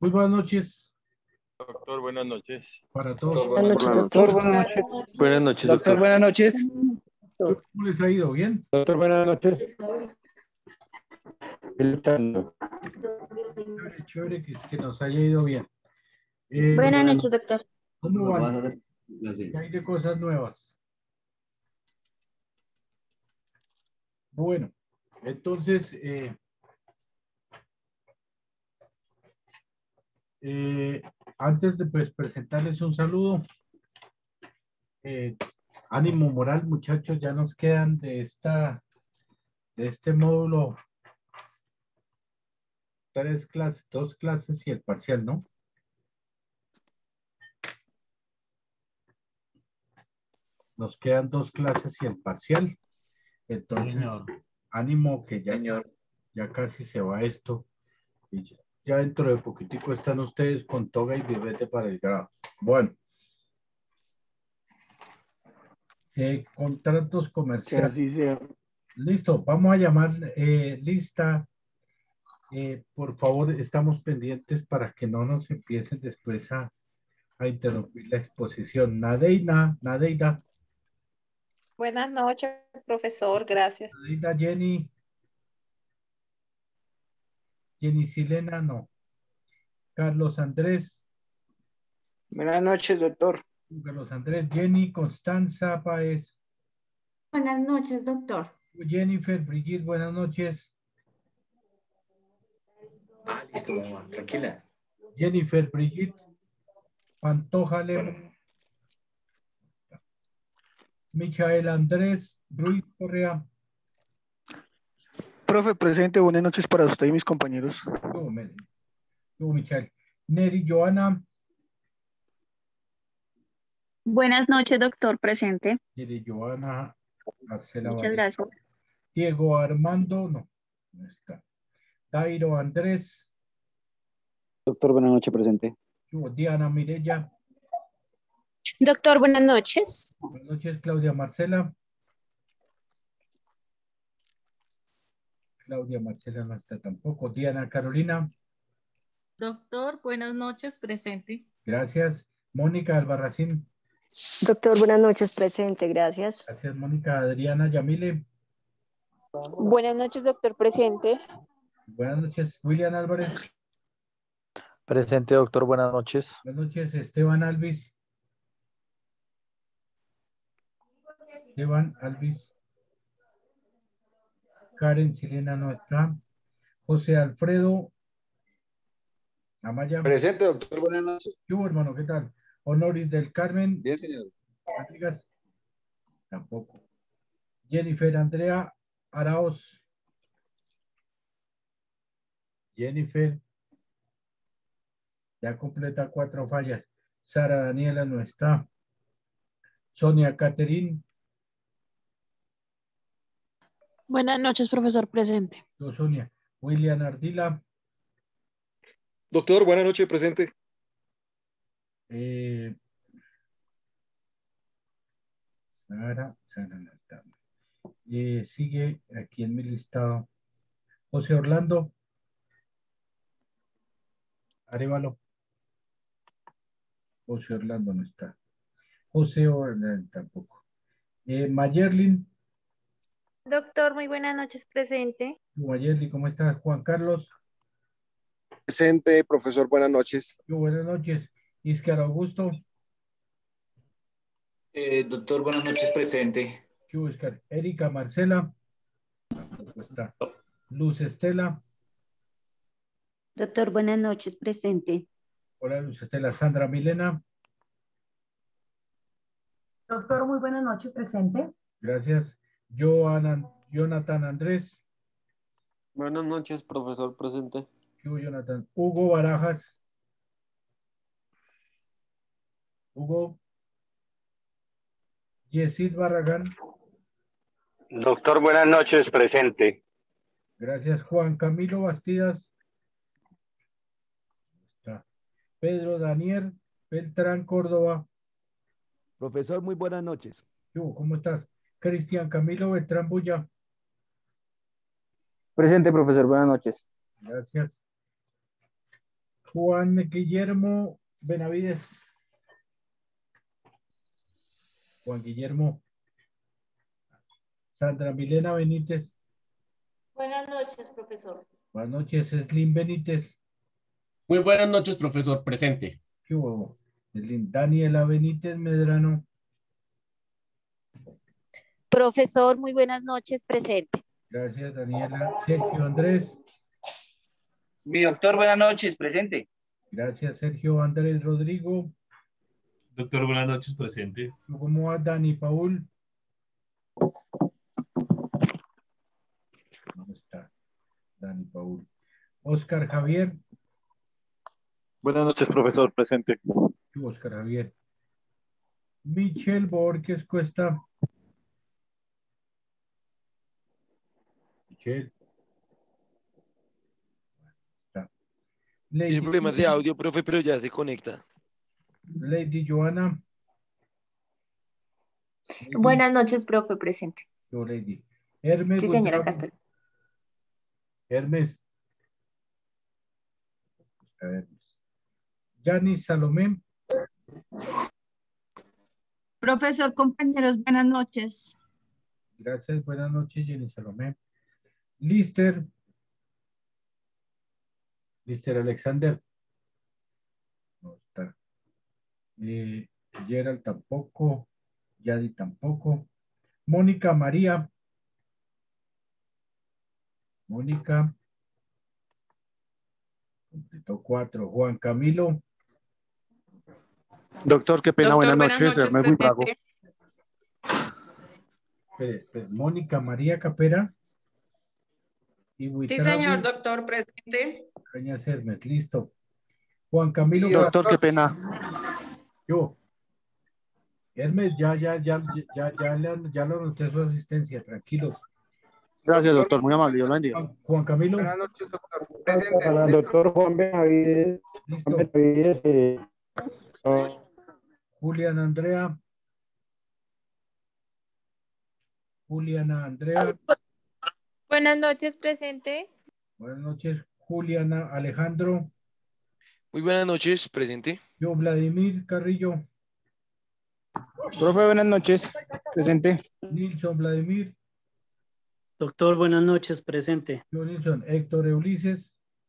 Muy buenas noches Doctor, buenas noches. para todos. Buenas noches, Doctor, doctor. buenas noches. Buenas noches, Doctor, doctor. buenas noches. ¿Cómo les ha ido? ¿Bien? Doctor, buenas noches. Luchando. Chévere, chévere que nos haya ido bien. Buenas noches, doctor. ¿Cómo van? ¿Qué hay de cosas nuevas? Bueno, entonces, antes de pues, presentarles un saludo, ánimo moral, muchachos, ya nos quedan de este módulo 3 clases, 2 clases y el parcial, ¿no? Nos quedan 2 clases y el parcial. Entonces, ánimo que ya casi se va esto. Y ya dentro de poquitico están ustedes con toga y birrete para el grado. Bueno. Contratos Que comerciales. así sea. Listo, vamos a llamar lista. Por favor, estamos pendientes para que no nos empiecen después a interrumpir la exposición. Nadeida, Buenas noches, profesor. Gracias. Jenny Silena, no. Carlos Andrés, Buenas noches, doctor. Jenny Constanza Páez, Buenas noches, doctor. Jennifer, Brigitte, buenas noches. Listo, mamá, tranquila. Jennifer, Brigitte, Pantoja Lemo, Michael Andrés, Ruiz Correa. Profe, presente. Buenas noches para usted y mis compañeros. Yo, Michael. Neri Joana. Buenas noches, doctor, presente. Neri Joana. Marcela Muchas Valencia. gracias. Diego Armando, no está. Dairo Andrés. Doctor, buenas noches, presente. Yo, Diana Mirella. Doctor, buenas noches. Buenas noches, Claudia Marcela. Claudia Marcela no está tampoco. Diana Carolina. Doctor, buenas noches, presente. Gracias. Mónica Albarracín. Doctor, buenas noches, presente, gracias. Gracias, Mónica. Adriana Yamile. Buenas noches, doctor, presente. Buenas noches, William Álvarez. Presente, doctor, buenas noches. Buenas noches, Esteban Alvis. Esteban Alvis. Karen Silena no está. José Alfredo Amaya. Presente, doctor, buenas noches. Yo, hermano, ¿qué tal? Honoris del Carmen. Bien, señor. Amigas. Tampoco. Jennifer Andrea Araoz. Jennifer. Ya completa 4 fallas. Sara Daniela no está. Sonia Caterín. Buenas noches, profesor, presente. Yo, Sonia. William Ardila. Doctor, buenas noches, presente. Sara no está. Sigue aquí en mi listado. José Orlando. Arévalo. José Orlando no está. José Orlando tampoco. Mayerlin. Doctor, muy buenas noches, presente. Mayerlin, ¿cómo estás? Juan Carlos. Presente, profesor, buenas noches. Buenas noches. Iscar Augusto. Doctor, buenas noches, presente. Iscar. Erika Marcela. Tampoco está. Luz Estela. Doctor, buenas noches, presente. Hola, Luz Estela. Sandra Milena. Doctor, muy buenas noches, presente. Gracias. Jonathan Andrés. Buenas noches, profesor, presente. Jonathan. Hugo Barajas. Hugo. Yesid Barragán. Doctor, buenas noches, presente. Gracias, Juan Camilo Bastidas. Está. Pedro Daniel Beltrán Córdoba. Profesor, muy buenas noches. ¿Cómo estás? Cristian Camilo Beltrán Bulla. Presente, profesor, buenas noches. Gracias. Juan Guillermo Benavides. Juan Guillermo. Sandra Milena Benítez. Buenas noches, profesor. Buenas noches, Slim Benítez. Muy buenas noches, profesor. Presente. ¿Qué hubo? Slim. Daniela Benítez Medrano. Profesor, muy buenas noches, presente. Gracias, Daniela. Sergio Andrés. Mi doctor, buenas noches, presente. Gracias, Sergio Andrés Rodrigo. Doctor, buenas noches, presente. ¿Cómo va Dani Paul? ¿Dónde está Dani Paul? Oscar Javier. Buenas noches, profesor, presente. Oscar Javier. Michelle Borges Cuesta. Michelle. Tiene problemas de audio, profe, pero ya se conecta. Lady Joana. Buenas noches, profe, presente. Yo, Lady. Hermes. Sí, señora Castel. Hermes. Yanis Salomé. Profesor, compañeros, buenas noches. Gracias, buenas noches, Yanis Salomé. Lister. Lister Alexander. No está. Gerald tampoco. Yadi tampoco. Mónica María. Mónica. Completó 4. Juan Camilo. Doctor, qué pena, Doctor, buenas noches. Hermes muy vago. Mónica María Capera. Y Sí, señor, doctor, presente. Cañas Hermes, listo. Juan Camilo. Doctor, qué pena. Yo. Hermes, ya lo anoté su asistencia, tranquilo. Gracias, doctor, muy amable, Dios lo bendiga. Juan Camilo. Buenas noches, doctor. Presente. Para el doctor Juan Benavides. Juliana Andrea. Juliana Andrea. Buenas noches, presente. Buenas noches, Juliana Alejandro. Muy buenas noches, presente. Yo, Vladimir Carrillo. Profe, buenas noches, presente. Nilson Vladimir. Doctor, buenas noches, presente. Yo, Nilson. Héctor Ulises.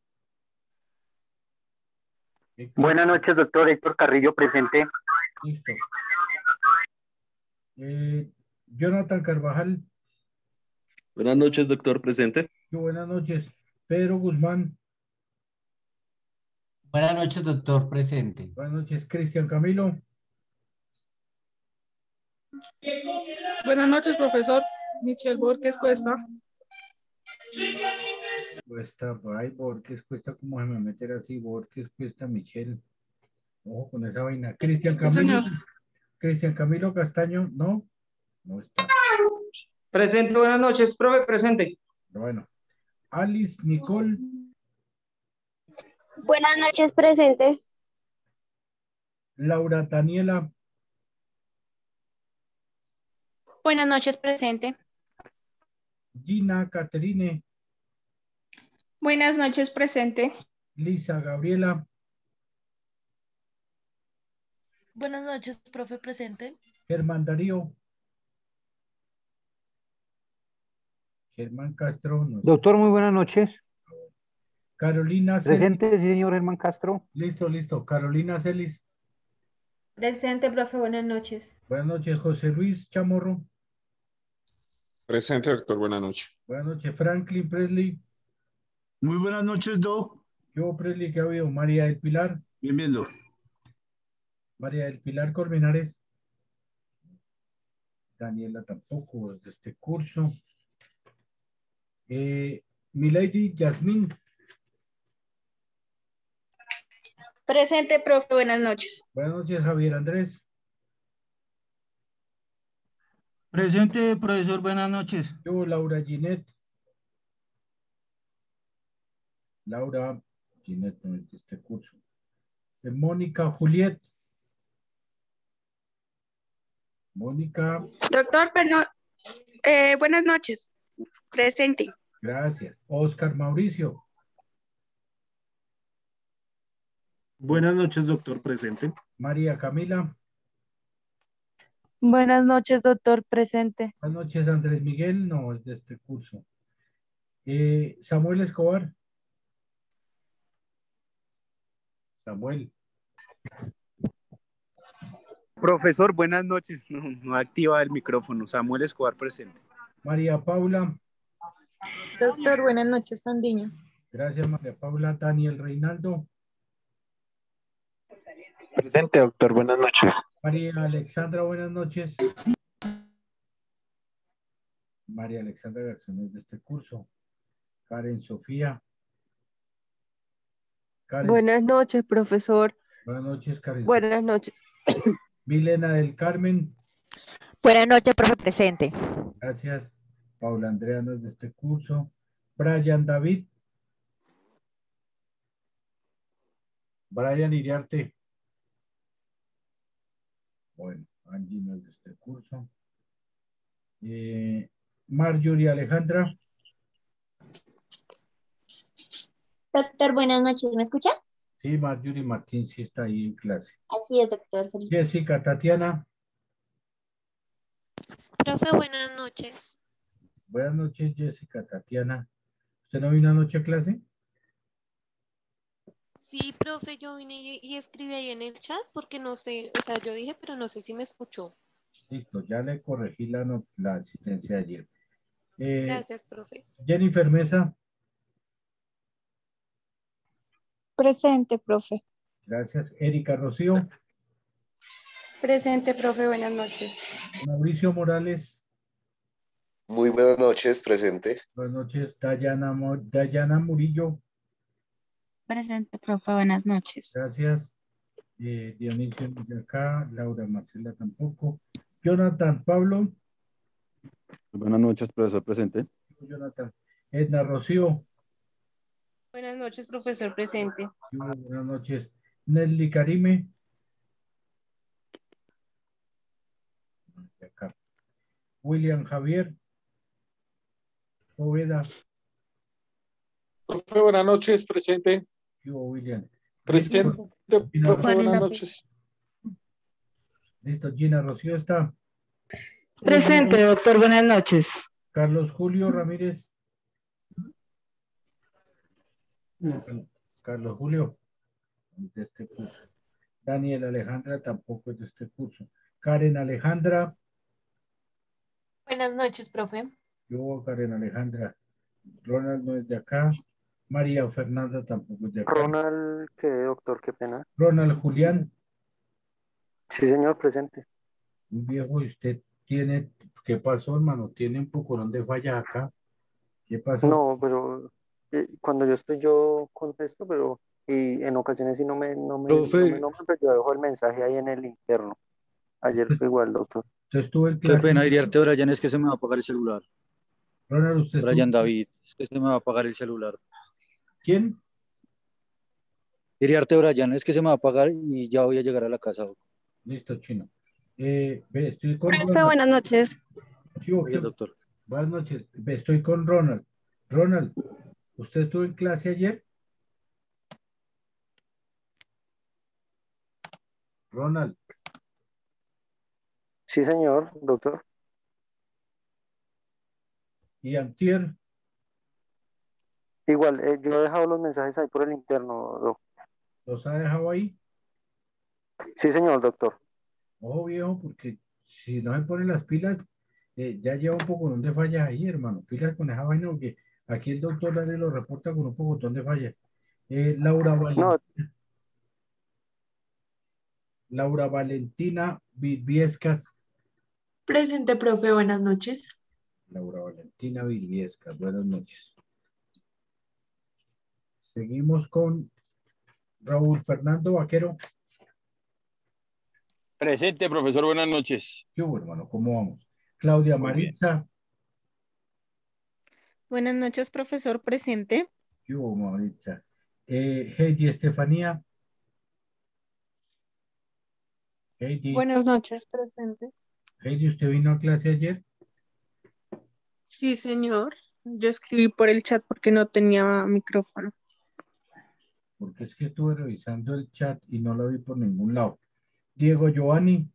Buenas noches, doctor Héctor Carrillo, presente. Listo. Jonathan Carvajal. Buenas noches, doctor, presente. Yo, buenas noches. Pedro Guzmán. Buenas noches, doctor, presente. Buenas noches, Cristian Camilo. Buenas noches, profesor. Michelle Borges Cuesta. Cuesta, ay, Borges Cuesta, ¿cómo se me meter así? Borges Cuesta, Michelle. Ojo con esa vaina. Cristian Camilo. Sí, Cristian Camilo Castaño, no. No está. Presente, buenas noches, profe, presente. Bueno. Alice Nicole. Buenas noches, presente. Laura Daniela. Buenas noches, presente. Gina Caterine. Buenas noches, presente. Lisa Gabriela. Buenas noches, profe, presente. Germán Darío. Germán Castro. No. Doctor, muy buenas noches. Carolina Celis. Presente, sí, señor Germán Castro. Listo. Carolina Celis. Presente, profe, buenas noches. Buenas noches, José Luis Chamorro. Presente, doctor, buenas noches. Buenas noches, Franklin Presley. Muy buenas noches, Doc. Yo, Presley, ¿qué ha habido? María del Pilar. Bien, Doc. María del Pilar Colmenares. Daniela tampoco es de este curso. Milady Yasmín. Presente, profe, buenas noches. Buenas noches, Javier Andrés. Presente, profesor, buenas noches. Yo, Laura Ginette. Laura Ginette, no es de este curso. Mónica Juliet. Mónica. Doctor, buenas noches. Presente. Gracias. Oscar Mauricio. Buenas noches, doctor, presente. María Camila. Buenas noches, doctor, presente. Buenas noches, Andrés Miguel, no, es de este curso. Samuel Escobar. Samuel. Profesor, buenas noches. No activa el micrófono. Samuel Escobar presente. María Paula. Doctor, buenas noches, Pandiño. Gracias, María Paula. Daniel Reinaldo. Presente, doctor. Buenas noches. María Alexandra, buenas noches. María Alexandra Garzón de este curso. Karen Sofía. Karen. Buenas noches, profesor. Buenas noches, Karen. Buenas noches. Milena del Carmen. Buenas noches, profe, presente. Gracias. Paula Andrea no es de este curso. Brian David. Brian Iriarte. Bueno, Angie no es de este curso. Marjorie Alejandra. Doctor, buenas noches. ¿Me escucha? Sí, Marjorie Martín sí está ahí en clase. Así es, doctor. Feliz. Jessica Tatiana. Profe, buenas noches. Buenas noches, Jessica Tatiana. ¿Usted no vino anoche a clase? Sí, profe, yo vine y escribí ahí en el chat porque no sé, o sea, yo dije, pero no sé si me escuchó. Listo, ya le corregí la asistencia de ayer. Gracias, profe. Jennifer Mesa. Presente, profe. Gracias. Erika Rocío. Presente, profe, buenas noches. Mauricio Morales. Muy buenas noches, presente. Buenas noches. Dayana Murillo. Presente, profe, buenas noches. Gracias. Dionisio de acá. Laura Marcela tampoco. Jonathan Pablo. Buenas noches, profesor, presente. Jonathan. Edna Rocío. Buenas noches, profesor, presente. Buenas noches. Nelly Karime. Acá. William Javier. Poveda. Profe, buenas noches, presente. ¿Qué hubo, William? Presente, profe, buenas noches. Listo, Gina Rocío está. Presente, doctor, buenas noches. Carlos Julio Ramírez. Carlos Julio. De este curso. Daniel Alejandra tampoco es de este curso. Karen Alejandra. Buenas noches, profe. Yo, Karen Alejandra. Ronald no es de acá. María Fernanda tampoco es de acá. Ronald, ¿qué, doctor? Qué pena. Ronald Julián. Sí, señor, presente. Un viejo, y usted tiene, ¿qué pasó, hermano? Tiene un poco de fallas acá. ¿Qué pasó? No, pero cuando yo contesto, pero y en ocasiones sí no me nombran, pero yo dejo el mensaje ahí en el interno. Ayer fue igual, doctor. Usted estuvo en Qué clase. pena, Iriarte, Brian, es que se me va a apagar el celular. Ronald, usted Brian estuvo... David, es que se me va a apagar el celular. ¿Quién? Iriarte, Brian, es que se me va a apagar y ya voy a llegar a la casa. Listo, chino. Estoy con Profe, Ronald. buenas noches. Sí, ok. Doctor. Buenas noches. Estoy con Ronald. Ronald, ¿usted estuvo en clase ayer? Ronald. Sí, señor, doctor. ¿Y antier? Igual, yo he dejado los mensajes ahí por el interno, doctor. ¿Los ha dejado ahí? Sí, señor, doctor. Ojo, viejo, porque si no se ponen las pilas, ya lleva un poco de fallas ahí, hermano. Pilas con esa vaina, porque aquí el doctor Dale lo reporta con un poco de fallas. Laura Valentina Vilviescas. Presente, profe, buenas noches. Laura Valentina Vilviescas, buenas noches. Seguimos con Raúl Fernando Vaquero. Presente, profesor, buenas noches. ¿Qué hubo, hermano? ¿Cómo vamos? Claudia Maritza. Buenas noches, profesor, presente. ¿Qué hubo, Maritza? Heidi Estefanía. Heidi. Buenas noches, presente. Heidi, ¿usted vino a clase ayer? Sí, señor. Yo escribí por el chat porque no tenía micrófono. porque es que estuve revisando el chat y no lo vi por ningún lado. Diego Giovanni.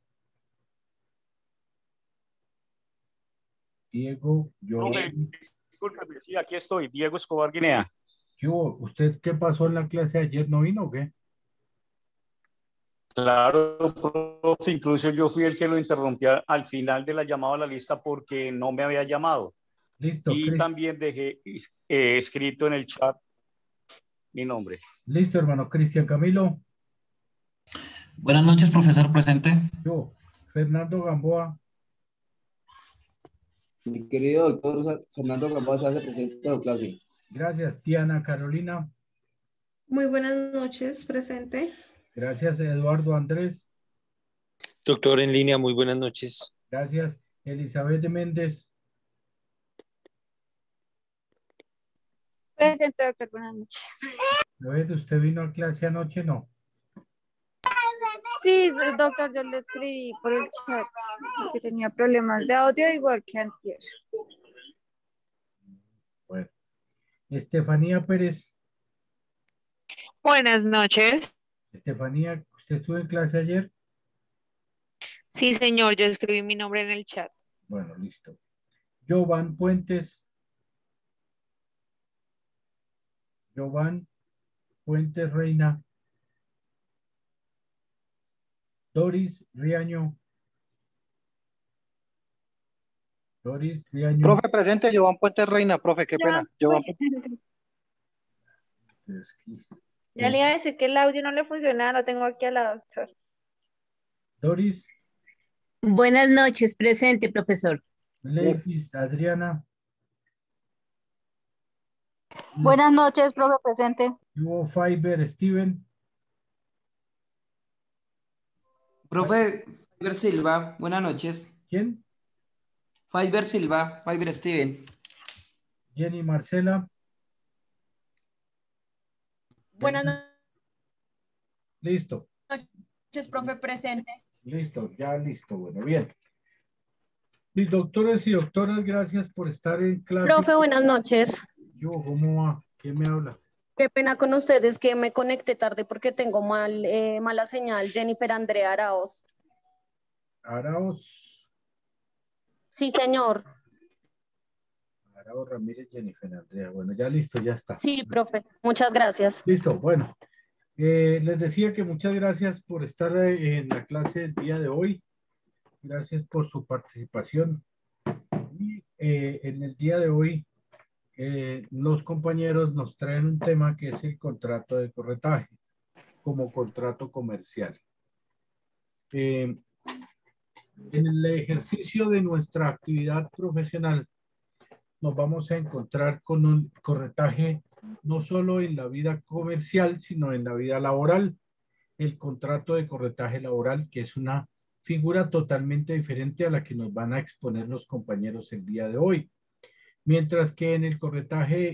Diego Giovanni. Discúlpeme, sí, aquí estoy, Diego Escobar Guinea. ¿Qué hubo? ¿Usted qué pasó en la clase de ayer? ¿No vino o qué? Claro, profe, incluso yo fui el que lo interrumpía al final de la llamada a la lista porque no me había llamado. Listo. Y también dejé escrito en el chat mi nombre. Listo, hermano. Cristian Camilo. Buenas noches, profesor presente. Yo, Fernando Gamboa. Mi querido doctor Fernando Gamboa se hace presente en la clase. Gracias, Diana Carolina. Muy buenas noches, presente. Gracias, Eduardo Andrés. Doctor en línea, muy buenas noches. Gracias, Elizabeth de Méndez. Presente, doctor, buenas noches. Elizabeth, ¿usted vino a clase anoche? No. Sí, doctor, yo le escribí por el chat porque tenía problemas de audio igual que antier. Bueno. Estefanía Pérez. Buenas noches. Estefanía, ¿usted estuvo en clase ayer? Sí, señor, yo escribí mi nombre en el chat. Bueno, listo. Jovan Puentes. Jovan Puentes Reina. Doris Riaño. Doris Riaño. Profe, presente, Jovan Puentes Reina, profe, qué pena. Jovan Ya le iba a decir que el audio no le funciona, lo tengo aquí al lado, doctor. Doris. Buenas noches, presente, profesor. Ladies, Adriana. Buenas noches, profe, presente. Hugo Fiber, Steven. Profe, Fiber Silva, buenas noches. ¿Quién? Fiber Silva, Fiber Steven. Jenny Marcela. Buenas Listo. noches, profe, presente. Listo, ya listo. Bueno, bien. Mis doctores y doctoras, gracias por estar en clase. Profe, buenas noches. Yo, ¿cómo va? ¿Quién me habla? Qué pena con ustedes que me conecté tarde porque tengo mala señal. Jennifer Andrea Araoz. Araoz. Sí, señor. Araoz Ramírez, Jennifer Andrea. Bueno, ya listo, ya está. Sí, profe. Muchas gracias. Listo, bueno. Les decía que muchas gracias por estar en la clase del día de hoy. Gracias por su participación. Y en el día de hoy, los compañeros nos traen un tema que es el contrato de corretaje como contrato comercial. En el ejercicio de nuestra actividad profesional nos vamos a encontrar con un corretaje no solo en la vida comercial, sino en la vida laboral. El contrato de corretaje laboral, que es una figura totalmente diferente a la que nos van a exponer los compañeros el día de hoy. Mientras que en el corretaje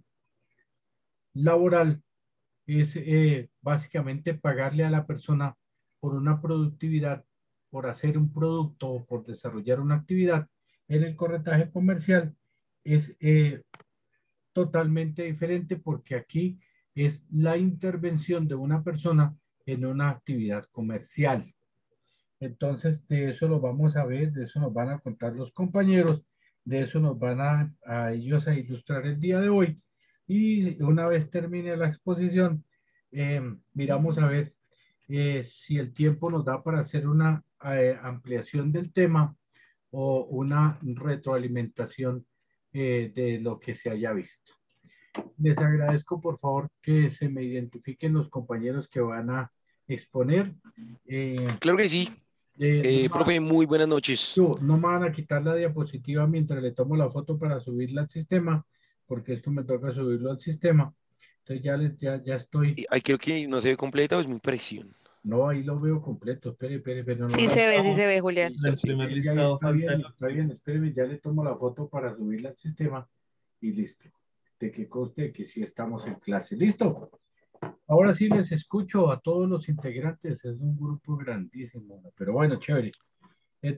laboral es básicamente pagarle a la persona por una productividad, por hacer un producto o por desarrollar una actividad. En el corretaje comercial es totalmente diferente porque aquí es la intervención de una persona en una actividad comercial. Entonces, de eso lo vamos a ver, de eso nos van a contar los compañeros, de eso nos van a ellos a ilustrar el día de hoy. Y una vez termine la exposición, miramos a ver si el tiempo nos da para hacer una ampliación del tema o una retroalimentación de lo que se haya visto. Les agradezco por favor que se me identifiquen los compañeros que van a exponer. Claro que sí. Profe, muy buenas noches. No me van a quitar la diapositiva mientras le tomo la foto para subirla al sistema, porque esto me toca subirlo al sistema. Entonces ya estoy. Ay, creo que no se ve completa o es mi presión. No, ahí lo veo completo. Espere. No, sí se ve, Julián. Está bien. Espéreme, ya le tomo la foto para subirla al sistema y listo. De que conste que sí estamos en clase. ¿Listo? Ahora sí les escucho a todos los integrantes. Es un grupo grandísimo, pero bueno, chévere.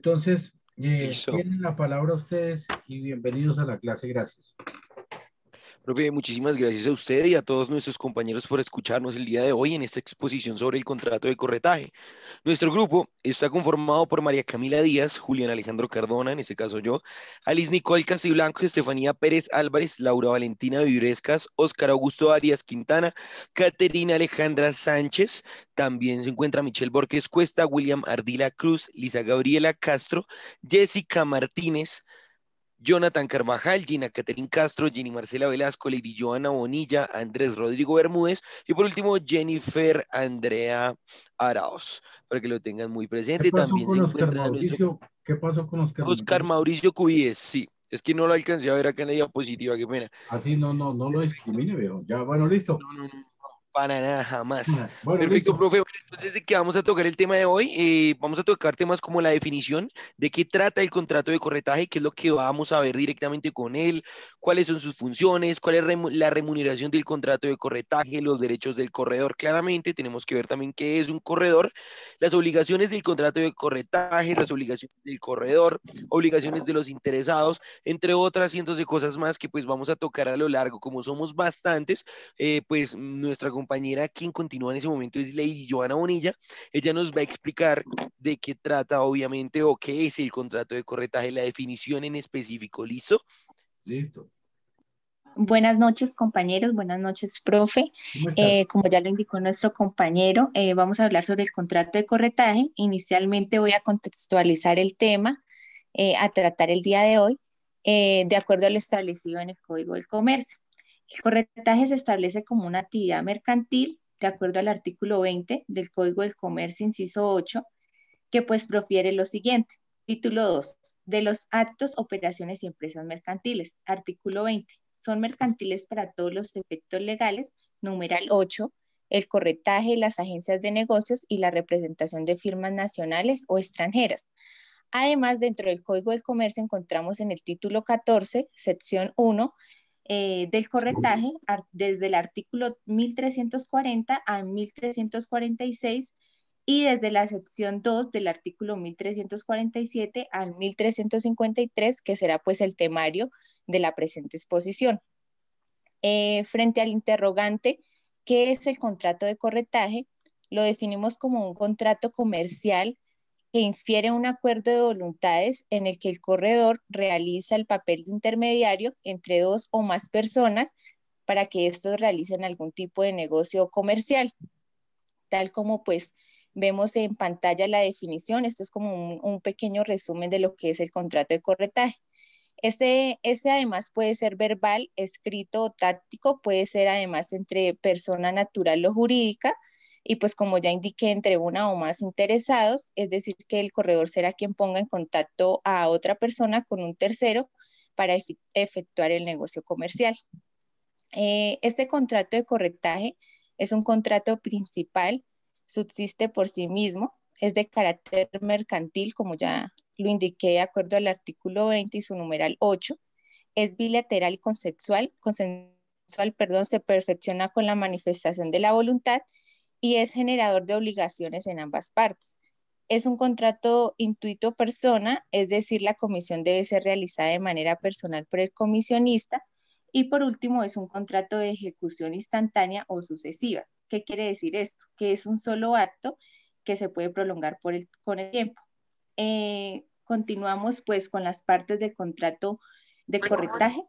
Entonces, tienen la palabra ustedes y bienvenidos a la clase. Gracias. Profe, muchísimas gracias a usted y a todos nuestros compañeros por escucharnos el día de hoy en esta exposición sobre el contrato de corretaje. Nuestro grupo está conformado por María Camila Díaz, Julián Alejandro Cardona, en este caso yo, Alice Nicole Castiblanco, Estefanía Pérez Álvarez, Laura Valentina Vibrescas, Óscar Augusto Arias Quintana, Caterina Alejandra Sánchez, también se encuentra Michelle Borges Cuesta, William Ardila Cruz, Lisa Gabriela Castro, Jessica Martínez, Jonathan Carvajal, Gina Catherine Castro, Jenny Marcela Velasco, Lady Joana Bonilla, Andrés Rodrigo Bermúdez y por último Jennifer Andrea Araos, para que lo tengan muy ¿Qué presente. pasó También con se Oscar encuentra nuestro Mauricio? ¿Qué pasó con Oscar Oscar Mauricio Cubíes, sí, es que no lo alcancé a ver acá en la diapositiva, qué pena. Así no lo discrimine, viejo. Ya, bueno, listo. No, para nada, jamás. Bueno, Perfecto, listo. profe. Bueno, entonces, ¿de qué vamos a tocar el tema de hoy? Vamos a tocar temas como la definición de qué trata el contrato de corretaje, qué es lo que vamos a ver directamente con él, cuáles son sus funciones, cuál es la remuneración del contrato de corretaje, los derechos del corredor. Claramente, tenemos que ver también qué es un corredor, las obligaciones del contrato de corretaje, las obligaciones del corredor, obligaciones de los interesados, entre otras cientos de cosas más que pues vamos a tocar a lo largo. Como somos bastantes, pues nuestra compañera quien continúa en ese momento es Lady Joana Bonilla. Ella nos va a explicar de qué trata obviamente o qué es el contrato de corretaje, la definición en específico. ¿Listo? Listo. Buenas noches, compañeros. Buenas noches, profe. Como ya lo indicó nuestro compañero, vamos a hablar sobre el contrato de corretaje. Inicialmente voy a contextualizar el tema a tratar el día de hoy, de acuerdo a lo establecido en el Código del Comercio. El corretaje se establece como una actividad mercantil, de acuerdo al artículo 20 del Código del Comercio, inciso 8, que pues profiere lo siguiente. Título 2. De los actos, operaciones y empresas mercantiles. Artículo 20. Son mercantiles para todos los efectos legales. Numeral 8. El corretaje, las agencias de negocios y la representación de firmas nacionales o extranjeras. Además, dentro del Código del Comercio encontramos en el título 14, sección 1, del corretaje, desde el artículo 1340 a 1346 y desde la sección 2 del artículo 1347 al 1353, que será pues el temario de la presente exposición. Frente al interrogante, ¿qué es el contrato de corretaje? Lo definimos como un contrato comercial que infiere un acuerdo de voluntades en el que el corredor realiza el papel de intermediario entre dos o más personas para que estos realicen algún tipo de negocio comercial. Tal como pues vemos en pantalla la definición, esto es como un pequeño resumen de lo que es el contrato de corretaje. Este además puede ser verbal, escrito o táctico, puede ser además entre persona natural o jurídica, y pues como ya indiqué, entre una o más interesados, es decir, que el corredor será quien ponga en contacto a otra persona con un tercero para efectuar el negocio comercial. Este contrato de corretaje es un contrato principal, subsiste por sí mismo, es de carácter mercantil, como ya lo indiqué de acuerdo al artículo 20 y su numeral 8, es bilateral y consensual, se perfecciona con la manifestación de la voluntad y es generador de obligaciones en ambas partes. Es un contrato intuito persona, es decir, la comisión debe ser realizada de manera personal por el comisionista. Y por último, es un contrato de ejecución instantánea o sucesiva. ¿Qué quiere decir esto? Que es un solo acto que se puede prolongar con el tiempo. Continuamos pues con las partes del contrato de corretaje,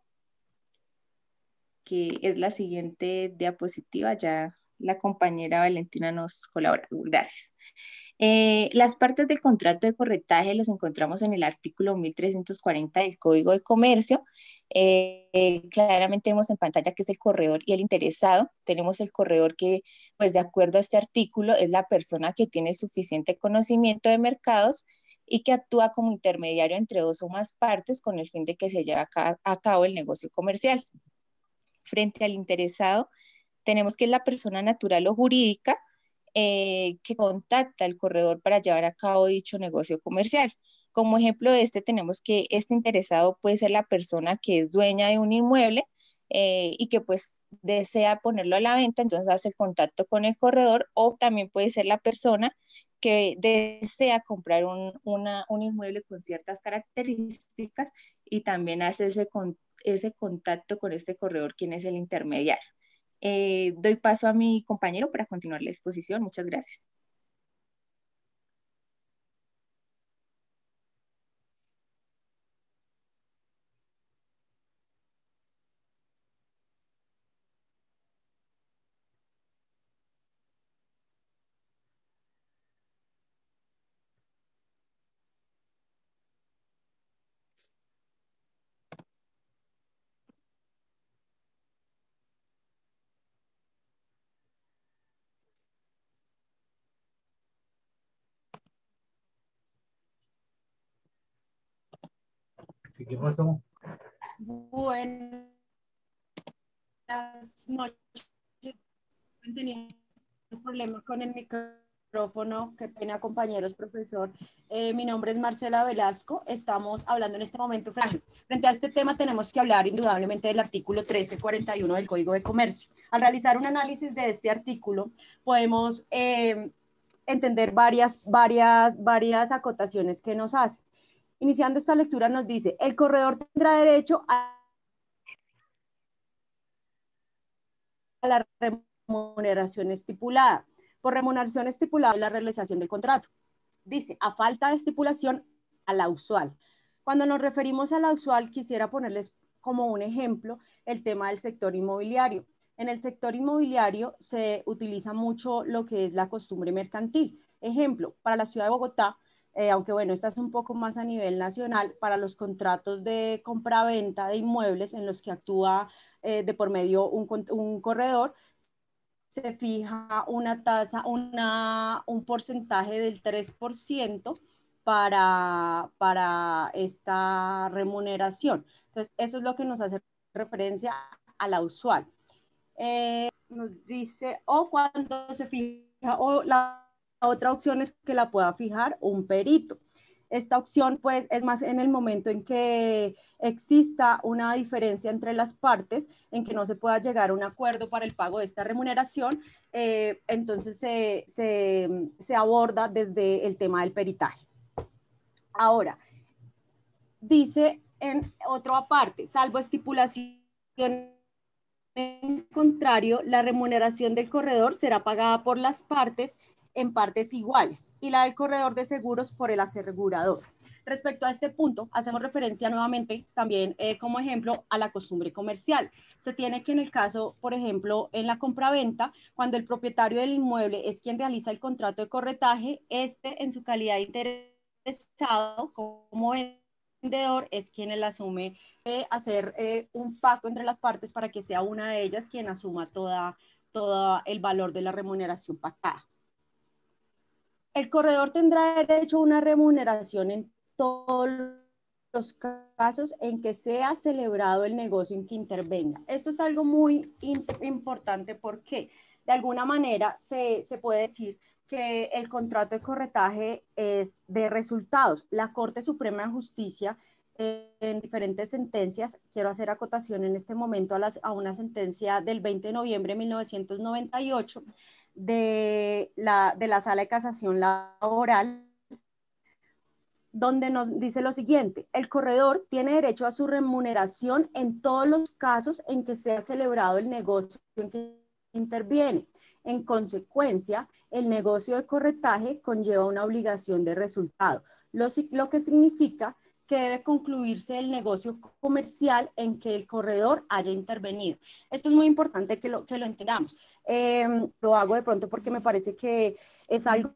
que es la siguiente diapositiva. Ya la compañera Valentina nos colabora. Gracias. Las partes del contrato de corretaje las encontramos en el artículo 1340 del Código de Comercio. Claramente vemos en pantalla que es el corredor y el interesado. Tenemos el corredor que, pues de acuerdo a este artículo, es la persona que tiene suficiente conocimiento de mercados y que actúa como intermediario entre dos o más partes con el fin de que se lleve a cabo el negocio comercial. Frente al interesado, tenemos que es la persona natural o jurídica que contacta al corredor para llevar a cabo dicho negocio comercial. Como ejemplo de este, tenemos que este interesado puede ser la persona que es dueña de un inmueble y que pues desea ponerlo a la venta, entonces hace el contacto con el corredor, o también puede ser la persona que desea comprar un inmueble con ciertas características y también hace ese contacto con este corredor, quién es el intermediario. Doy paso a mi compañero para continuar la exposición. Muchas gracias. ¿Qué pasó? Buenas noches. Tenía un problema con el micrófono. Qué pena, compañeros, profesor. Mi nombre es Marcela Velasco. Estamos hablando en este momento. Frente a este tema tenemos que hablar indudablemente del artículo 1341 del Código de Comercio. Al realizar un análisis de este artículo, podemos entender varias acotaciones que nos hace. Iniciando esta lectura nos dice, el corredor tendrá derecho a la remuneración estipulada. Por remuneración estipulada, la realización del contrato. Dice, a falta de estipulación, a la usual. Cuando nos referimos a la usual, quisiera ponerles como un ejemplo el tema del sector inmobiliario. En el sector inmobiliario se utiliza mucho lo que es la costumbre mercantil. Ejemplo, para la ciudad de Bogotá, aunque bueno, esta es un poco más a nivel nacional, para los contratos de compra-venta de inmuebles en los que actúa de por medio un corredor, se fija una tasa, un porcentaje del 3% para esta remuneración. Entonces, eso es lo que nos hace referencia a la usual. Nos dice, o cuando se fija, o la otra opción es que la pueda fijar un perito. Esta opción, pues, es más en el momento en que exista una diferencia entre las partes, en que no se pueda llegar a un acuerdo para el pago de esta remuneración, entonces se aborda desde el tema del peritaje. Ahora, dice en otro aparte, salvo estipulación en contrario, la remuneración del corredor será pagada por las partes en partes iguales y la del corredor de seguros por el asegurador. Respecto a este punto, hacemos referencia nuevamente también como ejemplo a la costumbre comercial. Se tiene que en el caso, por ejemplo, en la compraventa, cuando el propietario del inmueble es quien realiza el contrato de corretaje, este en su calidad de interesado como vendedor es quien él asume hacer un pacto entre las partes para que sea una de ellas quien asuma todo el valor de la remuneración pactada. El corredor tendrá derecho a una remuneración en todos los casos en que sea celebrado el negocio en que intervenga. Esto es algo muy importante porque de alguna manera se puede decir que el contrato de corretaje es de resultados. La Corte Suprema de Justicia en diferentes sentencias, quiero hacer acotación en este momento a una sentencia del 20 de noviembre de 1998 de la Sala de Casación Laboral, donde nos dice lo siguiente: el corredor tiene derecho a su remuneración en todos los casos en que sea celebrado el negocio en que interviene. En consecuencia, el negocio de corretaje conlleva una obligación de resultado, lo que significa que debe concluirse el negocio comercial en que el corredor haya intervenido. Esto es muy importante que lo entendamos. Lo hago de pronto porque me parece que es algo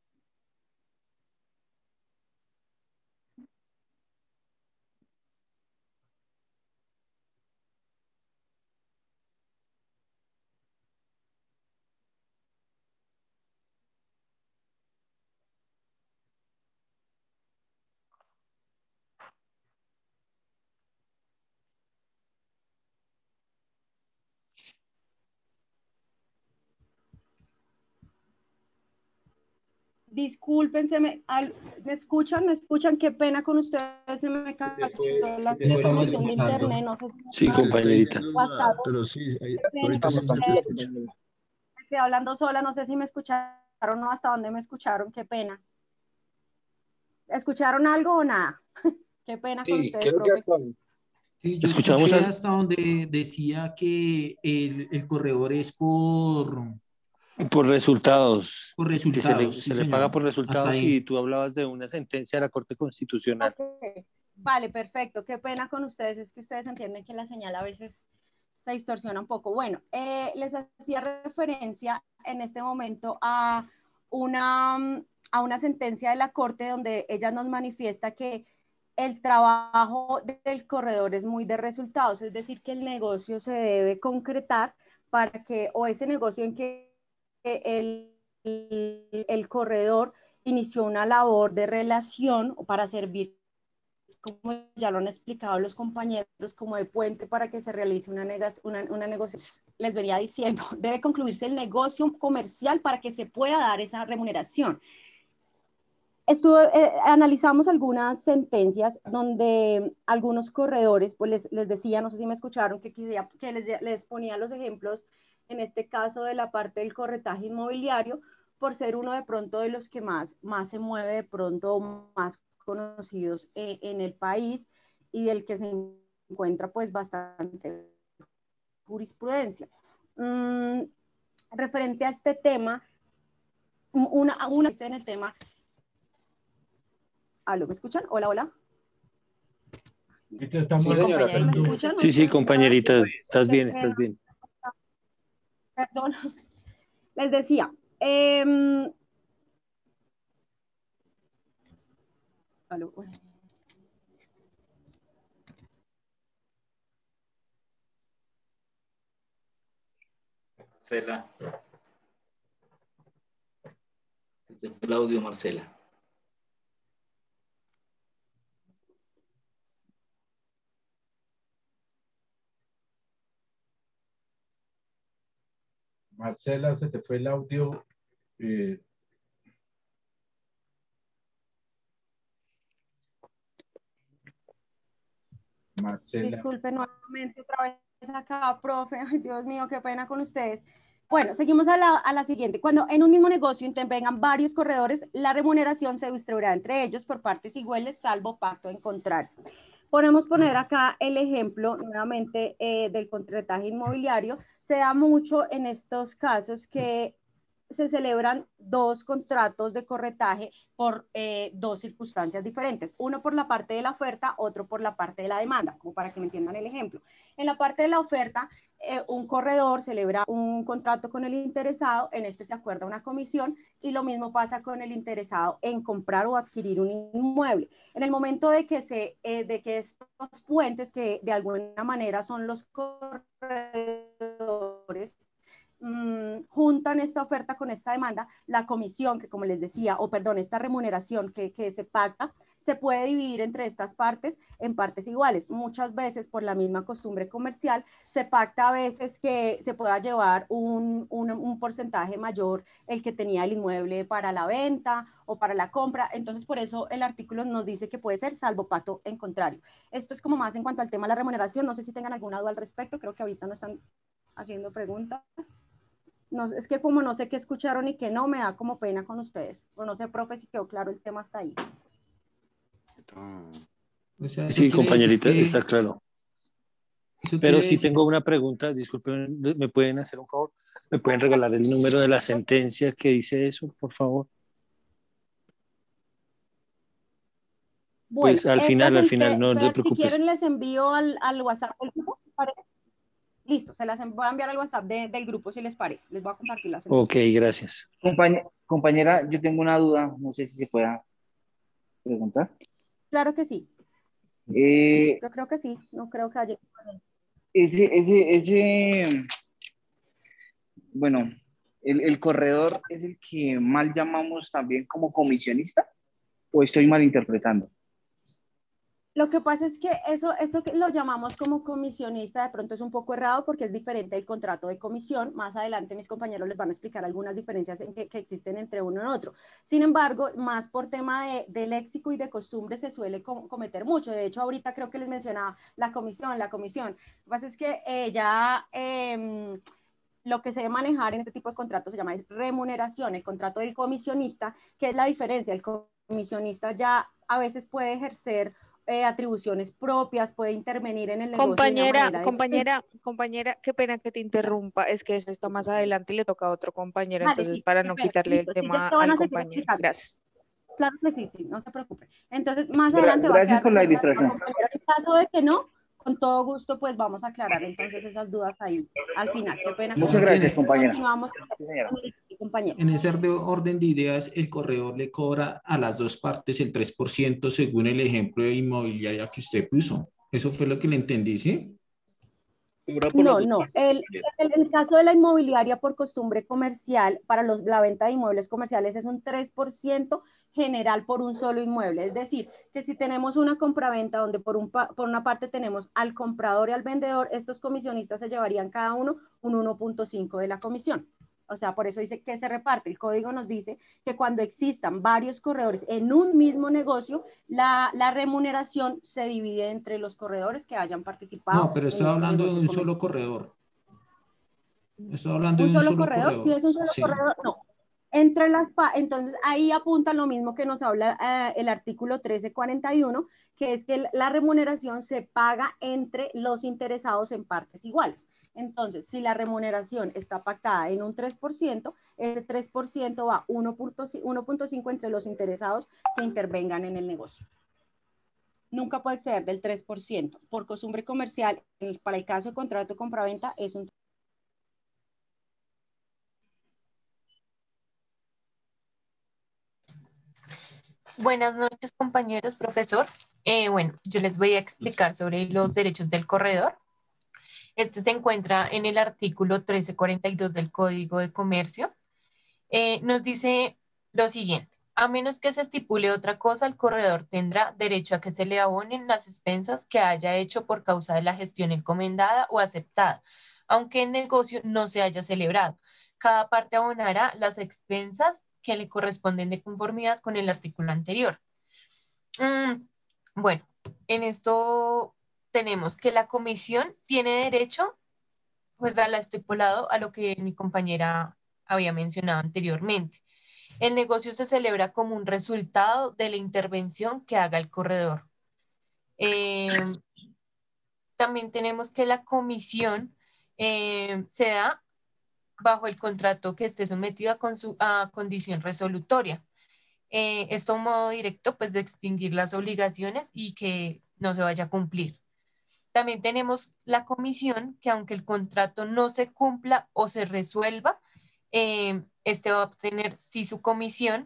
discúlpense, ¿me escuchan? ¿Me escuchan? Qué pena con ustedes, se me cayó la conexión de internet, no sé si sí, compañerita. Pero sí, ahorita sí me quedé hablando sola, no sé si me escucharon o no, hasta dónde me escucharon, qué pena. ¿Escucharon algo o nada? Qué pena con ustedes, creo que hasta Sí, yo Escuchamos escuché al... hasta donde decía que el corredor es por resultados. Que resultados, sí, se le señor. paga por Hasta resultados ahí. y tú hablabas de una sentencia de la Corte Constitucional. Ok, vale, perfecto. Qué pena con ustedes, es que ustedes entienden que la señal a veces se distorsiona un poco. Bueno, les hacía referencia en este momento a una sentencia de la Corte donde ella nos manifiesta que el trabajo del corredor es muy de resultados, es decir, que el negocio se debe concretar para que, o ese negocio en que el corredor inició una labor de relación o para servir, como ya lo han explicado los compañeros, como de puente para que se realice una negociación. Les venía diciendo, debe concluirse el negocio comercial para que se pueda dar esa remuneración. Analizamos algunas sentencias donde algunos corredores, pues les decía, no sé si me escucharon, que les ponía los ejemplos, en este caso de la parte del corretaje inmobiliario, por ser uno de pronto de los que más se mueve de pronto, más conocidos en el país y del que se encuentra pues bastante jurisprudencia. Referente a este tema, una en el tema. ¿Aló, me escuchan? Hola, hola. Sí, señora. ¿Me escuchan? Sí, compañerita, estás bien, estás bien. Perdón, les decía, ¿aló? Marcela. Se te fue el audio, Marcela. Marcela, se te fue el audio. Marcela. Disculpe nuevamente otra vez acá, profe. Ay, Dios mío, qué pena con ustedes. Bueno, seguimos a la siguiente. Cuando en un mismo negocio intervengan varios corredores, la remuneración se distribuirá entre ellos por partes iguales, salvo pacto en contrario. Podemos poner acá el ejemplo nuevamente del contrataje inmobiliario. Se da mucho en estos casos que se celebran dos contratos de corretaje por dos circunstancias diferentes. Uno por la parte de la oferta, otro por la parte de la demanda, como para que me entiendan el ejemplo. En la parte de la oferta, un corredor celebra un contrato con el interesado, en este se acuerda una comisión, y lo mismo pasa con el interesado en comprar o adquirir un inmueble. En el momento de que estos puentes, que de alguna manera son los corredores, juntan esta oferta con esta demanda, la comisión que, como les decía, esta remuneración que se pacta, se puede dividir entre estas partes en partes iguales. Muchas veces, por la misma costumbre comercial, se pacta a veces que se pueda llevar un porcentaje mayor el que tenía el inmueble para la venta o para la compra. Entonces, por eso el artículo nos dice que puede ser salvo pacto en contrario. Esto es como más en cuanto al tema de la remuneración. No sé si tengan alguna duda al respecto. Creo que ahorita no están haciendo preguntas. No, es que como no sé qué escucharon y qué no, me da como pena con ustedes. O no sé, profe, si quedó claro el tema hasta ahí. O sea, Sí, compañerita, que, está claro. Pero si tengo una pregunta, disculpen, ¿me pueden hacer un favor? ¿Me pueden regalar el número de la sentencia que dice eso, por favor? Bueno, pues al final, no te preocupes. Si quieren les envío al WhatsApp del grupo, ¿parece? Listo, se las voy a enviar al WhatsApp del grupo si les parece. Les voy a compartir las sentencias. Ok, gracias. Compañera, yo tengo una duda, no sé si se pueda preguntar. Claro que sí. Yo creo que sí, no creo que haya. Bueno, el corredor es el que mal llamamos también como comisionista, ¿o estoy malinterpretando? Lo que pasa es que eso que lo llamamos como comisionista de pronto es un poco errado porque es diferente del contrato de comisión. Más adelante mis compañeros les van a explicar algunas diferencias que existen entre uno y otro. Sin embargo, más por tema de léxico y de costumbre se suele cometer mucho. De hecho, ahorita creo que les mencionaba la comisión. Lo que pasa es que lo que se debe manejar en este tipo de contratos se llama remuneración, el contrato del comisionista, que es la diferencia. El comisionista ya a veces puede ejercer atribuciones propias, puede intervenir en el negocio de una Compañera, qué pena que te interrumpa, es que eso está más adelante y le toca a otro compañero, Vale, entonces sí, para no espera, quitarle el listo, sí, ya tema te van al a seguir compañero. explicando. Gracias. Claro que sí, sí, no se preocupe. Entonces, más adelante va a Gracias quedar por la resuelto. ilustración. Compañero, en caso de que no, con todo gusto, pues vamos a aclarar entonces esas dudas ahí al final. Qué pena. Muchas gracias, compañera. Continuamos Sí, señora. con el compañero. En ese orden de ideas, el corredor le cobra a las dos partes el 3% según el ejemplo de inmobiliaria que usted puso. Eso fue lo que le entendí, ¿sí? No, no. El caso de la inmobiliaria por costumbre comercial, para la venta de inmuebles comerciales es un 3% general por un solo inmueble. Es decir, que si tenemos una compraventa donde por una parte tenemos al comprador y al vendedor, estos comisionistas se llevarían cada uno un 1.5 de la comisión. O sea, por eso dice que se reparte. El código nos dice que cuando existan varios corredores en un mismo negocio, la remuneración se divide entre los corredores que hayan participado. No, pero estoy hablando de un solo corredor. Estoy hablando ¿Un de un solo solo corredor? Si es un solo corredor, no. Entonces ahí apunta lo mismo que nos habla el artículo 1341, que es que la remuneración se paga entre los interesados en partes iguales. Entonces, si la remuneración está pactada en un 3%, ese 3% va 1.5 entre los interesados que intervengan en el negocio. Nunca puede exceder del 3%. Por costumbre comercial, para el caso de contrato de compraventa, es un. Buenas noches, compañeros, profesor. Bueno, yo les voy a explicar sobre los derechos del corredor. Este se encuentra en el artículo 1342 del Código de Comercio. Nos dice lo siguiente: a menos que se estipule otra cosa, el corredor tendrá derecho a que se le abonen las expensas que haya hecho por causa de la gestión encomendada o aceptada, aunque el negocio no se haya celebrado. Cada parte abonará las expensas que le corresponden de conformidad con el artículo anterior. Bueno, en esto tenemos que la comisión tiene derecho, pues, a la estipulado a lo que mi compañera había mencionado anteriormente. El negocio se celebra como un resultado de la intervención que haga el corredor. También tenemos que la comisión se da bajo el contrato que esté sometido a condición resolutoria. Esto a un modo directo, pues, de extinguir las obligaciones y que no se vaya a cumplir. También tenemos la comisión, que aunque el contrato no se cumpla o se resuelva, este va a obtener sí su comisión,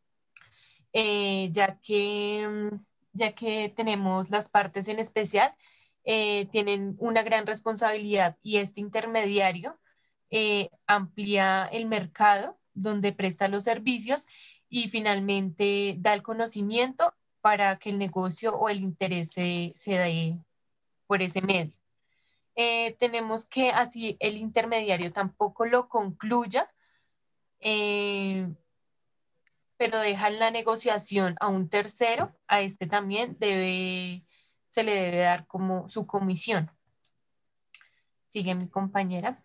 ya que tenemos las partes en especial, tienen una gran responsabilidad, y este intermediario amplía el mercado donde presta los servicios y finalmente da el conocimiento para que el negocio o el interés se dé por ese medio. Tenemos que así el intermediario tampoco lo concluya, pero deja la negociación a un tercero, a este también se le debe dar como su comisión. Sigue mi compañera.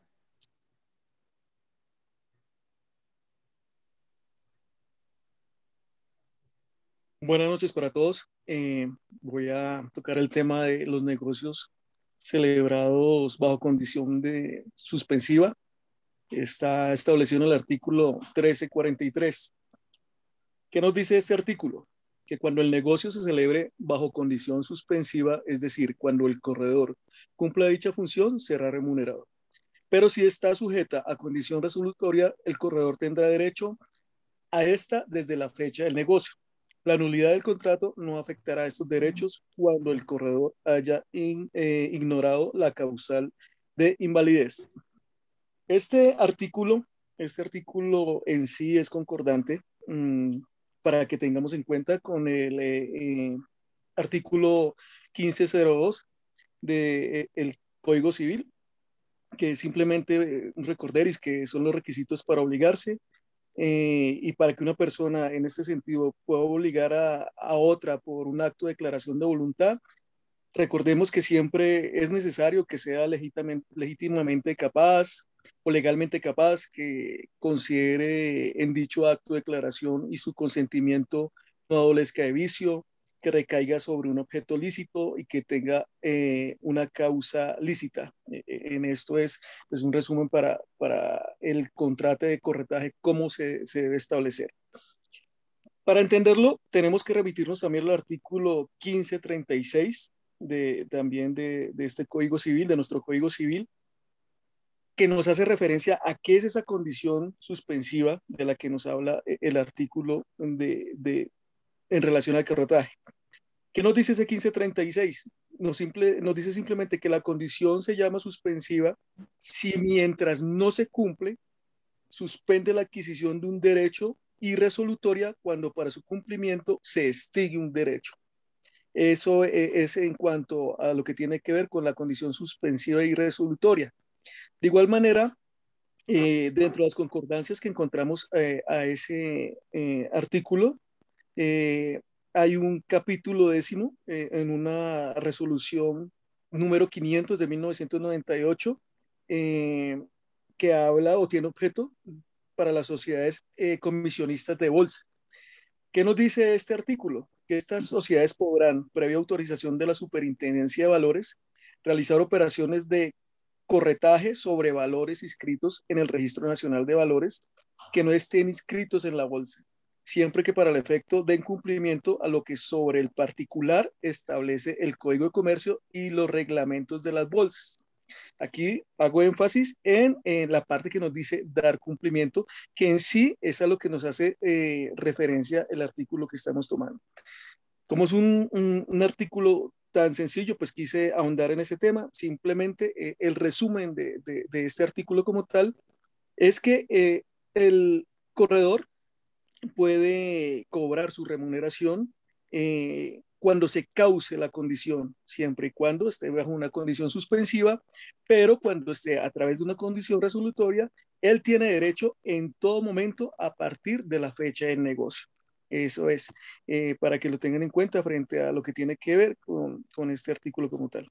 Buenas noches para todos. Voy a tocar el tema de los negocios celebrados bajo condición de suspensiva. Está establecido en el artículo 1343. ¿Qué nos dice este artículo? Que cuando el negocio se celebre bajo condición suspensiva, es decir, cuando el corredor cumpla dicha función, será remunerado. Pero si está sujeta a condición resolutoria, el corredor tendrá derecho a esta desde la fecha del negocio. La nulidad del contrato no afectará estos derechos cuando el corredor haya ignorado la causal de invalidez. Este artículo en sí es concordante para que tengamos en cuenta con el artículo 1502 del Código Civil, que simplemente recordaréis que son los requisitos para obligarse. Y para que una persona en este sentido pueda obligar a otra por un acto de declaración de voluntad, recordemos que siempre es necesario que sea legítimamente capaz o legalmente capaz, que considere en dicho acto de declaración y su consentimiento no adolezca de vicio, que recaiga sobre un objeto lícito y que tenga una causa lícita. En esto es un resumen para el contrato de corretaje, cómo se debe establecer. Para entenderlo, tenemos que remitirnos también al artículo 1536 también de este Código Civil, de nuestro Código Civil, que nos hace referencia a qué es esa condición suspensiva de la que nos habla el artículo en relación al corretaje. ¿Qué nos dice ese 1536? Nos dice simplemente que la condición se llama suspensiva si mientras no se cumple, suspende la adquisición de un derecho y resolutoria cuando para su cumplimiento se extingue un derecho. Eso es en cuanto a lo que tiene que ver con la condición suspensiva y resolutoria. De igual manera, dentro de las concordancias que encontramos a ese artículo, hay un capítulo 10 en una resolución número 500 de 1998 que habla o tiene objeto para las sociedades comisionistas de bolsa. ¿Qué nos dice este artículo? Que estas sociedades podrán, previa autorización de la Superintendencia de Valores, realizar operaciones de corretaje sobre valores inscritos en el Registro Nacional de Valores que no estén inscritos en la bolsa, siempre que para el efecto den cumplimiento a lo que sobre el particular establece el Código de Comercio y los reglamentos de las bolsas. Aquí hago énfasis en la parte que nos dice dar cumplimiento, que en sí es a lo que nos hace referencia el artículo que estamos tomando. Como es un artículo tan sencillo, pues quise ahondar en ese tema. Simplemente el resumen de este artículo como tal es que el corredor puede cobrar su remuneración cuando se cause la condición, siempre y cuando esté bajo una condición suspensiva, pero cuando esté a través de una condición resolutoria, él tiene derecho en todo momento a partir de la fecha del negocio. Eso es, para que lo tengan en cuenta frente a lo que tiene que ver con este artículo como tal.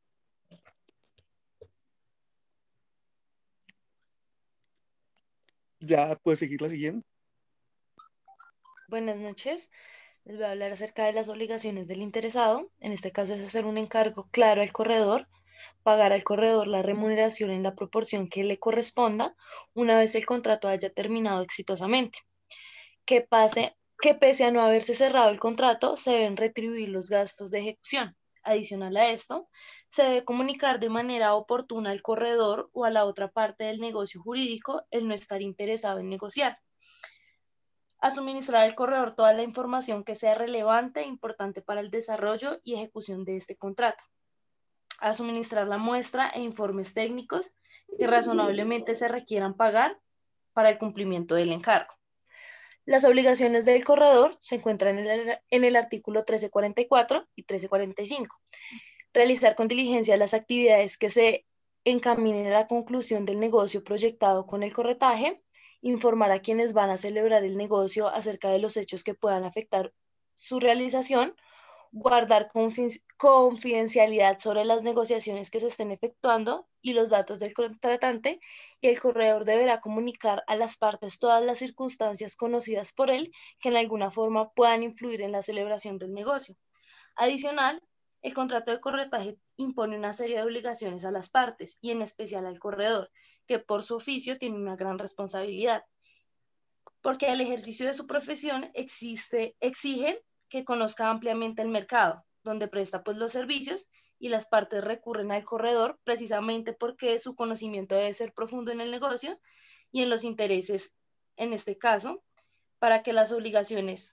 Ya puede seguir la siguiente. Buenas noches. Les voy a hablar acerca de las obligaciones del interesado. En este caso es hacer un encargo claro al corredor, pagar al corredor la remuneración en la proporción que le corresponda una vez el contrato haya terminado exitosamente. Que pese a no haberse cerrado el contrato, se deben retribuir los gastos de ejecución. Adicional a esto, se debe comunicar de manera oportuna al corredor o a la otra parte del negocio jurídico el no estar interesado en negociar. A suministrar al corredor toda la información que sea relevante e importante para el desarrollo y ejecución de este contrato. A suministrar la muestra e informes técnicos que razonablemente se requieran pagar para el cumplimiento del encargo. Las obligaciones del corredor se encuentran en el artículo 1344 y 1345. Realizar con diligencia las actividades que se encaminen a la conclusión del negocio proyectado con el corretaje, informar a quienes van a celebrar el negocio acerca de los hechos que puedan afectar su realización, guardar confidencialidad sobre las negociaciones que se estén efectuando y los datos del contratante, y el corredor deberá comunicar a las partes todas las circunstancias conocidas por él que en alguna forma puedan influir en la celebración del negocio. Adicional, el contrato de corretaje impone una serie de obligaciones a las partes y en especial al corredor, que por su oficio tiene una gran responsabilidad, porque el ejercicio de su profesión exige que conozca ampliamente el mercado, donde presta pues los servicios, y las partes recurren al corredor precisamente porque su conocimiento debe ser profundo en el negocio y en los intereses, en este caso, para que las obligaciones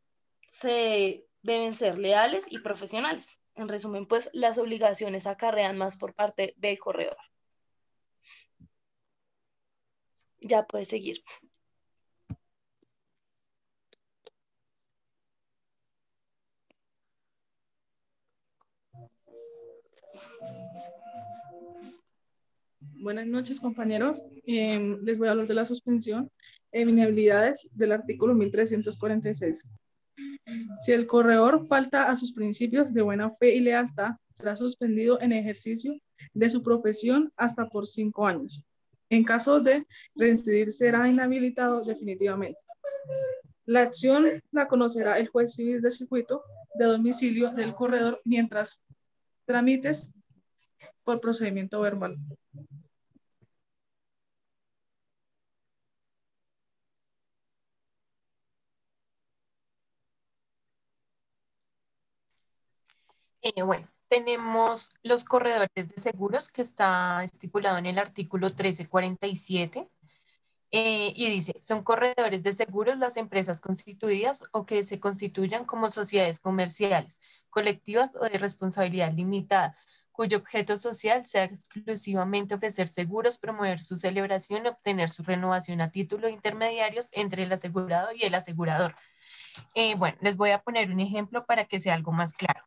deben ser leales y profesionales. En resumen, pues las obligaciones acarrean más por parte del corredor. Ya puedes seguir. Buenas noches, compañeros. Les voy a hablar de la suspensión e inhabilidades del artículo 1346. Si el corredor falta a sus principios de buena fe y lealtad, será suspendido en ejercicio de su profesión hasta por 5 años. En caso de reincidir, será inhabilitado definitivamente. La acción la conocerá el juez civil de circuito de domicilio del corredor mientras trámites por procedimiento verbal. Bueno, tenemos los corredores de seguros que está estipulado en el artículo 1347 y dice, son corredores de seguros las empresas constituidas o que se constituyan como sociedades comerciales, colectivas o de responsabilidad limitada, cuyo objeto social sea exclusivamente ofrecer seguros, promover su celebración y obtener su renovación a título de intermediarios entre el asegurado y el asegurador. Bueno, les voy a poner un ejemplo para que sea algo más claro.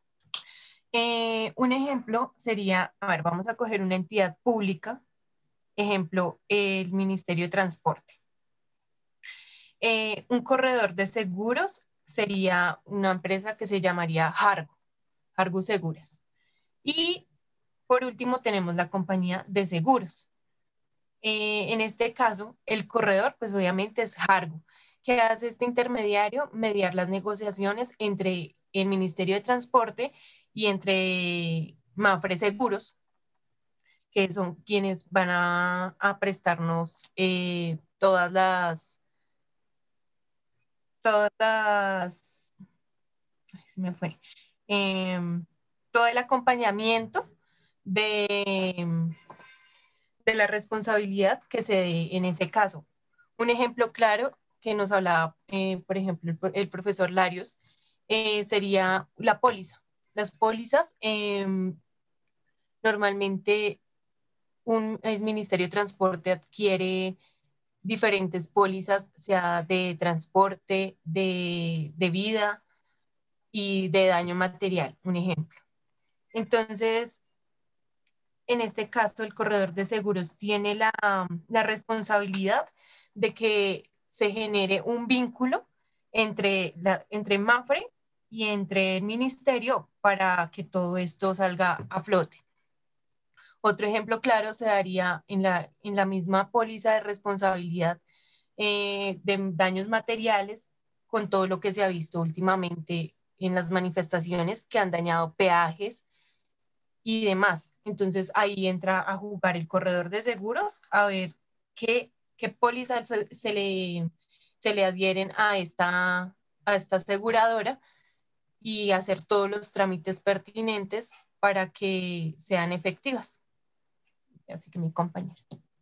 Un ejemplo sería, a ver, vamos a coger una entidad pública, ejemplo, el Ministerio de Transporte. Un corredor de seguros sería una empresa que se llamaría Hargo Seguros. Y por último tenemos la compañía de seguros. En este caso, el corredor, pues obviamente es Hargo. ¿Qué hace este intermediario? Mediar las negociaciones entre el Ministerio de Transporte y entre Mapfre Seguros, que son quienes van a prestarnos todas las, ay, se me fue, todo el acompañamiento de la responsabilidad que se dé en ese caso. Un ejemplo claro que nos hablaba, por ejemplo, el profesor Larios, sería la póliza. Las pólizas, normalmente el Ministerio de Transporte adquiere diferentes pólizas, sea de transporte, de vida y de daño material, un ejemplo. Entonces, en este caso, el corredor de seguros tiene la responsabilidad de que se genere un vínculo entre Mapfre y entre el ministerio para que todo esto salga a flote. Otro ejemplo claro se daría en la misma póliza de responsabilidad de daños materiales con todo lo que se ha visto últimamente en las manifestaciones que han dañado peajes y demás. Entonces ahí entra a jugar el corredor de seguros a ver qué póliza se le adhieren a esta aseguradora y hacer todos los trámites pertinentes para que sean efectivas. Así que mi compañero.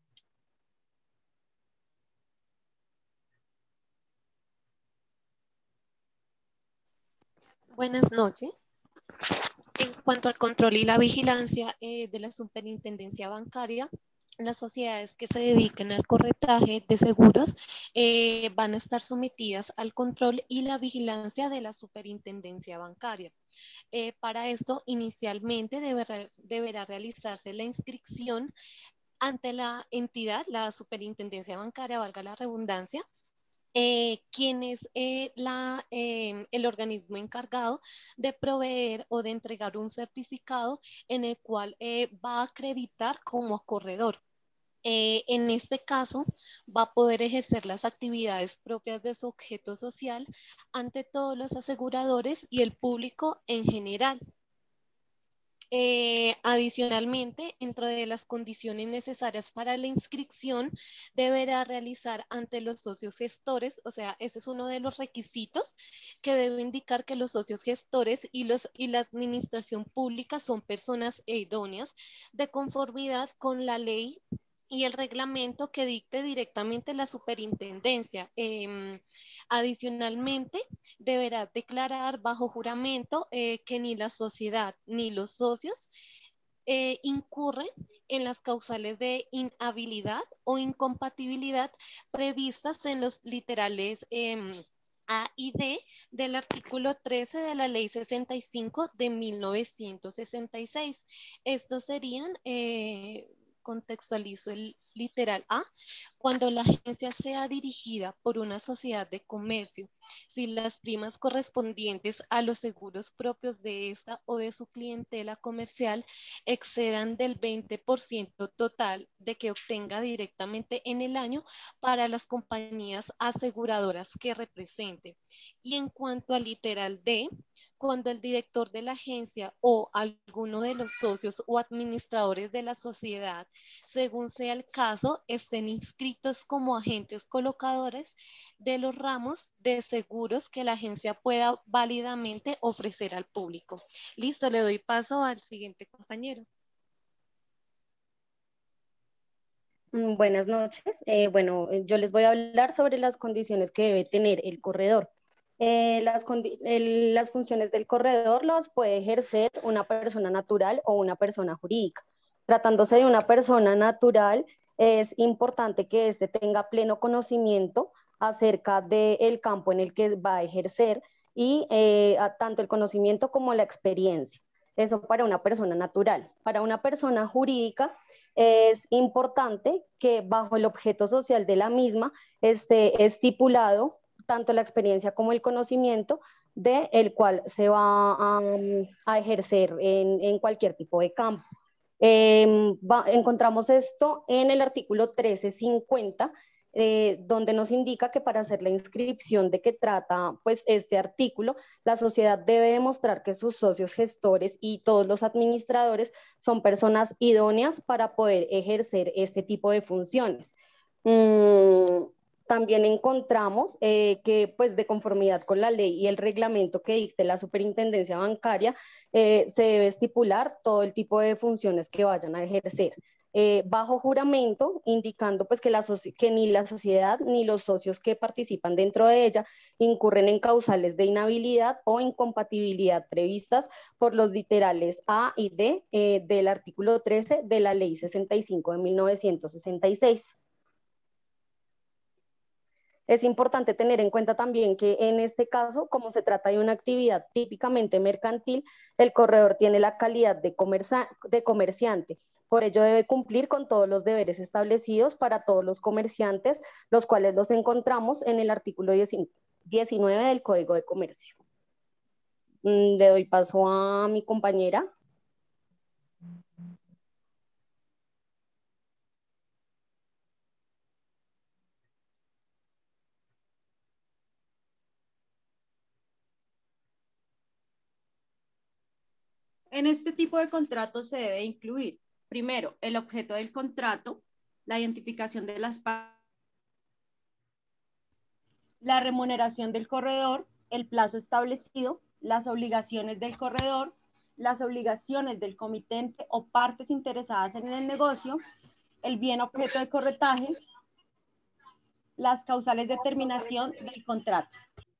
Buenas noches. En cuanto al control y la vigilancia de la superintendencia bancaria, las sociedades que se dediquen al corretaje de seguros van a estar sometidas al control y la vigilancia de la superintendencia bancaria. Para esto, inicialmente deberá realizarse la inscripción ante la entidad, la superintendencia bancaria, valga la redundancia, quien es el organismo encargado de proveer o de entregar un certificado en el cual va a acreditar como corredor. En este caso, va a poder ejercer las actividades propias de su objeto social ante todos los aseguradores y el público en general. Adicionalmente, dentro de las condiciones necesarias para la inscripción, deberá realizar ante los socios gestores, o sea, ese es uno de los requisitos que debe indicar que los socios gestores y la administración pública son personas idóneas de conformidad con la ley y el reglamento que dicte directamente la superintendencia. Adicionalmente, deberá declarar bajo juramento que ni la sociedad ni los socios incurren en las causales de inhabilidad o incompatibilidad previstas en los literales A y D del artículo 13 de la Ley 65 de 1966. Estos serían, contextualizo literal A, cuando la agencia sea dirigida por una sociedad de comercio, si las primas correspondientes a los seguros propios de esta o de su clientela comercial excedan del 20% total de que obtenga directamente en el año para las compañías aseguradoras que represente. Y en cuanto al literal D, cuando el director de la agencia o alguno de los socios o administradores de la sociedad, según sea el caso, estén inscritos como agentes colocadores de los ramos de seguros que la agencia pueda válidamente ofrecer al público. Listo, le doy paso al siguiente compañero. Buenas noches. Yo les voy a hablar sobre las condiciones que debe tener el corredor. Las funciones del corredor las puede ejercer una persona natural o una persona jurídica. Tratándose de una persona natural, es importante que éste tenga pleno conocimiento acerca del campo en el que va a ejercer y tanto el conocimiento como la experiencia. Eso para una persona natural. Para una persona jurídica es importante que bajo el objeto social de la misma esté estipulado tanto la experiencia como el conocimiento del cual se va a ejercer en cualquier tipo de campo. Encontramos esto en el artículo 1350, donde nos indica que para hacer la inscripción de que trata pues, este artículo, la sociedad debe demostrar que sus socios gestores y todos los administradores son personas idóneas para poder ejercer este tipo de funciones. También encontramos que, pues, de conformidad con la ley y el reglamento que dicte la superintendencia bancaria, se debe estipular todo el tipo de funciones que vayan a ejercer. Bajo juramento, indicando pues, que ni la sociedad ni los socios que participan dentro de ella incurren en causales de inhabilidad o incompatibilidad previstas por los literales A y D del artículo 13 de la Ley 65 de 1966. Es importante tener en cuenta también que en este caso, como se trata de una actividad típicamente mercantil, el corredor tiene la calidad de comerciante. Por ello debe cumplir con todos los deberes establecidos para todos los comerciantes, los cuales los encontramos en el artículo 19 del Código de Comercio. Le doy paso a mi compañera. En este tipo de contratos se debe incluir, primero, el objeto del contrato, la identificación de las partes, la remuneración del corredor, el plazo establecido, las obligaciones del corredor, las obligaciones del comitente o partes interesadas en el negocio, el bien objeto de corretaje, las causales de terminación del contrato.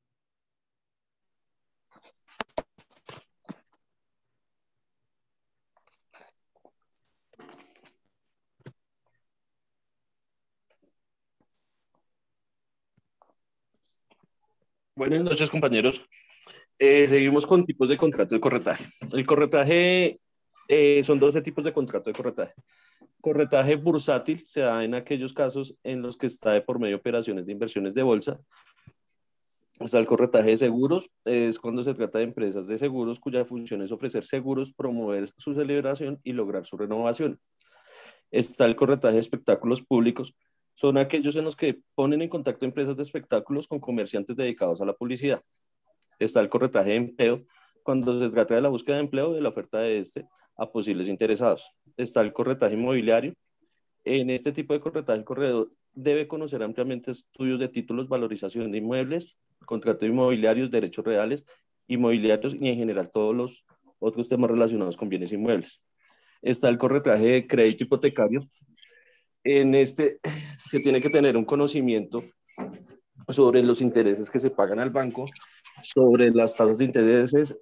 Buenas noches, compañeros. Seguimos con tipos de contrato de corretaje. El corretaje, son 12 tipos de contrato de corretaje. Corretaje bursátil se da en aquellos casos en los que está de por medio de operaciones de inversiones de bolsa. Está el corretaje de seguros, es cuando se trata de empresas de seguros cuya función es ofrecer seguros, promover su celebración y lograr su renovación. Está el corretaje de espectáculos públicos, son aquellos en los que ponen en contacto empresas de espectáculos con comerciantes dedicados a la publicidad. Está el corretaje de empleo, cuando se trata de la búsqueda de empleo o de la oferta de este a posibles interesados. Está el corretaje inmobiliario. En este tipo de corretaje, el corredor debe conocer ampliamente estudios de títulos, valorización de inmuebles, contratos inmobiliarios, derechos reales, inmobiliarios y en general todos los otros temas relacionados con bienes inmuebles. Está el corretaje de crédito hipotecario. En este se tiene que tener un conocimiento sobre los intereses que se pagan al banco, sobre las tasas de intereses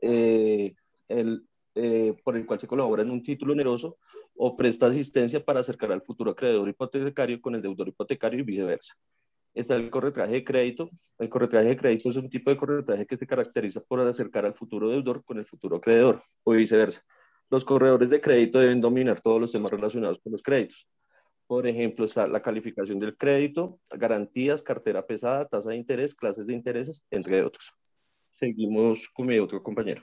por el cual se colabora en un título oneroso o presta asistencia para acercar al futuro acreedor hipotecario con el deudor hipotecario y viceversa. Está el corretaje de crédito. El corretaje de crédito es un tipo de corretaje que se caracteriza por acercar al futuro deudor con el futuro acreedor o viceversa. Los corredores de crédito deben dominar todos los temas relacionados con los créditos. Por ejemplo, está la calificación del crédito, garantías, cartera pesada, tasa de interés, clases de intereses, entre otros. Seguimos con mi otro compañero.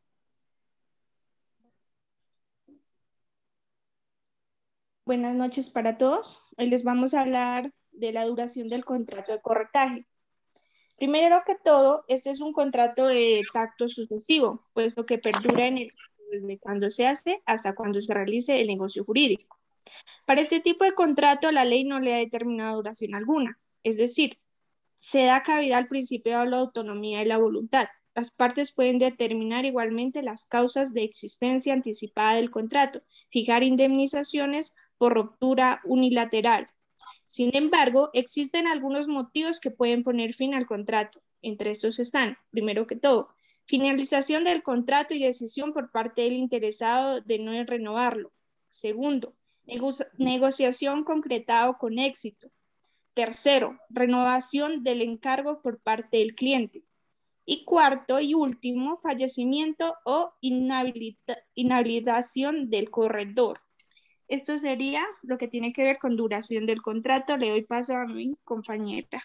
Buenas noches para todos. Hoy les vamos a hablar de la duración del contrato de corretaje. Primero que todo, este es un contrato de tacto sucesivo, puesto que perdura desde cuando se hace hasta cuando se realice el negocio jurídico. Para este tipo de contrato, la ley no le ha determinado duración alguna, es decir, se da cabida al principio de la autonomía y la voluntad. Las partes pueden determinar igualmente las causas de existencia anticipada del contrato, fijar indemnizaciones por ruptura unilateral. Sin embargo, existen algunos motivos que pueden poner fin al contrato. Entre estos están, primero que todo, finalización del contrato y decisión por parte del interesado de no renovarlo. Segundo, negociación concretado con éxito. Tercero, renovación del encargo por parte del cliente. Y cuarto y último, fallecimiento o inhabilitación del corredor. Esto sería lo que tiene que ver con duración del contrato. Le doy paso a mi compañera.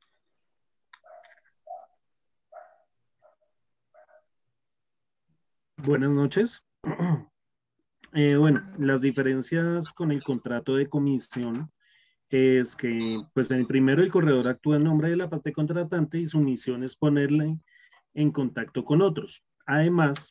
Buenas noches. Bueno, las diferencias con el contrato de comisión es que, pues, en el primero el corredor actúa en nombre de la parte contratante y su misión es ponerle en contacto con otros. Además,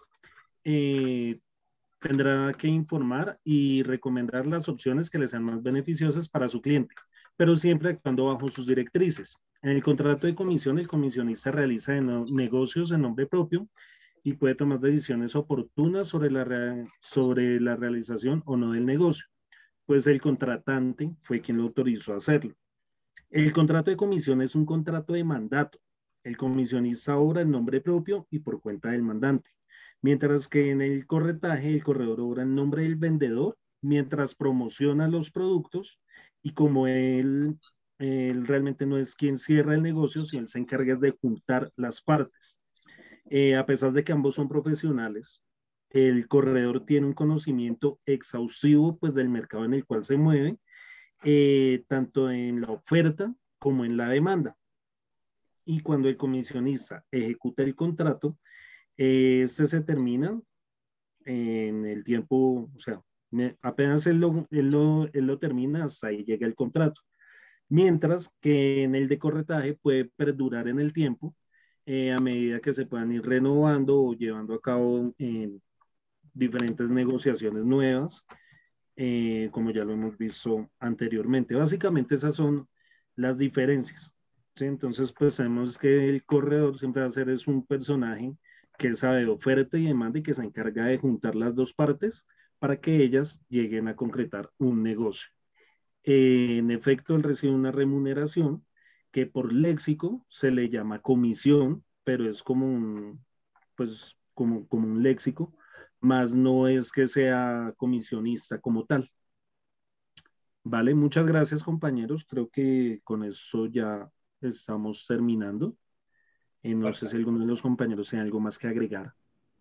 tendrá que informar y recomendar las opciones que le sean más beneficiosas para su cliente, pero siempre actuando bajo sus directrices. En el contrato de comisión, el comisionista realiza negocios en nombre propio y puede tomar decisiones oportunas sobre la realización o no del negocio, pues el contratante fue quien lo autorizó a hacerlo. El contrato de comisión es un contrato de mandato. El comisionista obra en nombre propio y por cuenta del mandante. Mientras que en el corretaje, el corredor obra en nombre del vendedor, mientras promociona los productos y como él realmente no es quien cierra el negocio, sino él se encarga de juntar las partes. A pesar de que ambos son profesionales, el corredor tiene un conocimiento exhaustivo pues, del mercado en el cual se mueve, tanto en la oferta como en la demanda. Y cuando el comisionista ejecuta el contrato, se termina en el tiempo, o sea, apenas él lo termina, hasta ahí llega el contrato. Mientras que en el de corretaje puede perdurar en el tiempo a medida que se puedan ir renovando o llevando a cabo diferentes negociaciones nuevas, como ya lo hemos visto anteriormente. Básicamente esas son las diferencias. ¿Sí? Entonces, pues sabemos que el corredor siempre va a ser es un personaje que sabe de oferta y demanda y que se encarga de juntar las dos partes para que ellas lleguen a concretar un negocio. En efecto, él recibe una remuneración que por léxico se le llama comisión, pero es como un, pues, como un léxico, más no es que sea comisionista como tal. Vale, muchas gracias compañeros, creo que con eso ya estamos terminando. No sé si alguno de los compañeros tiene algo más que agregar.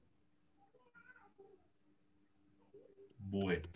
Bueno,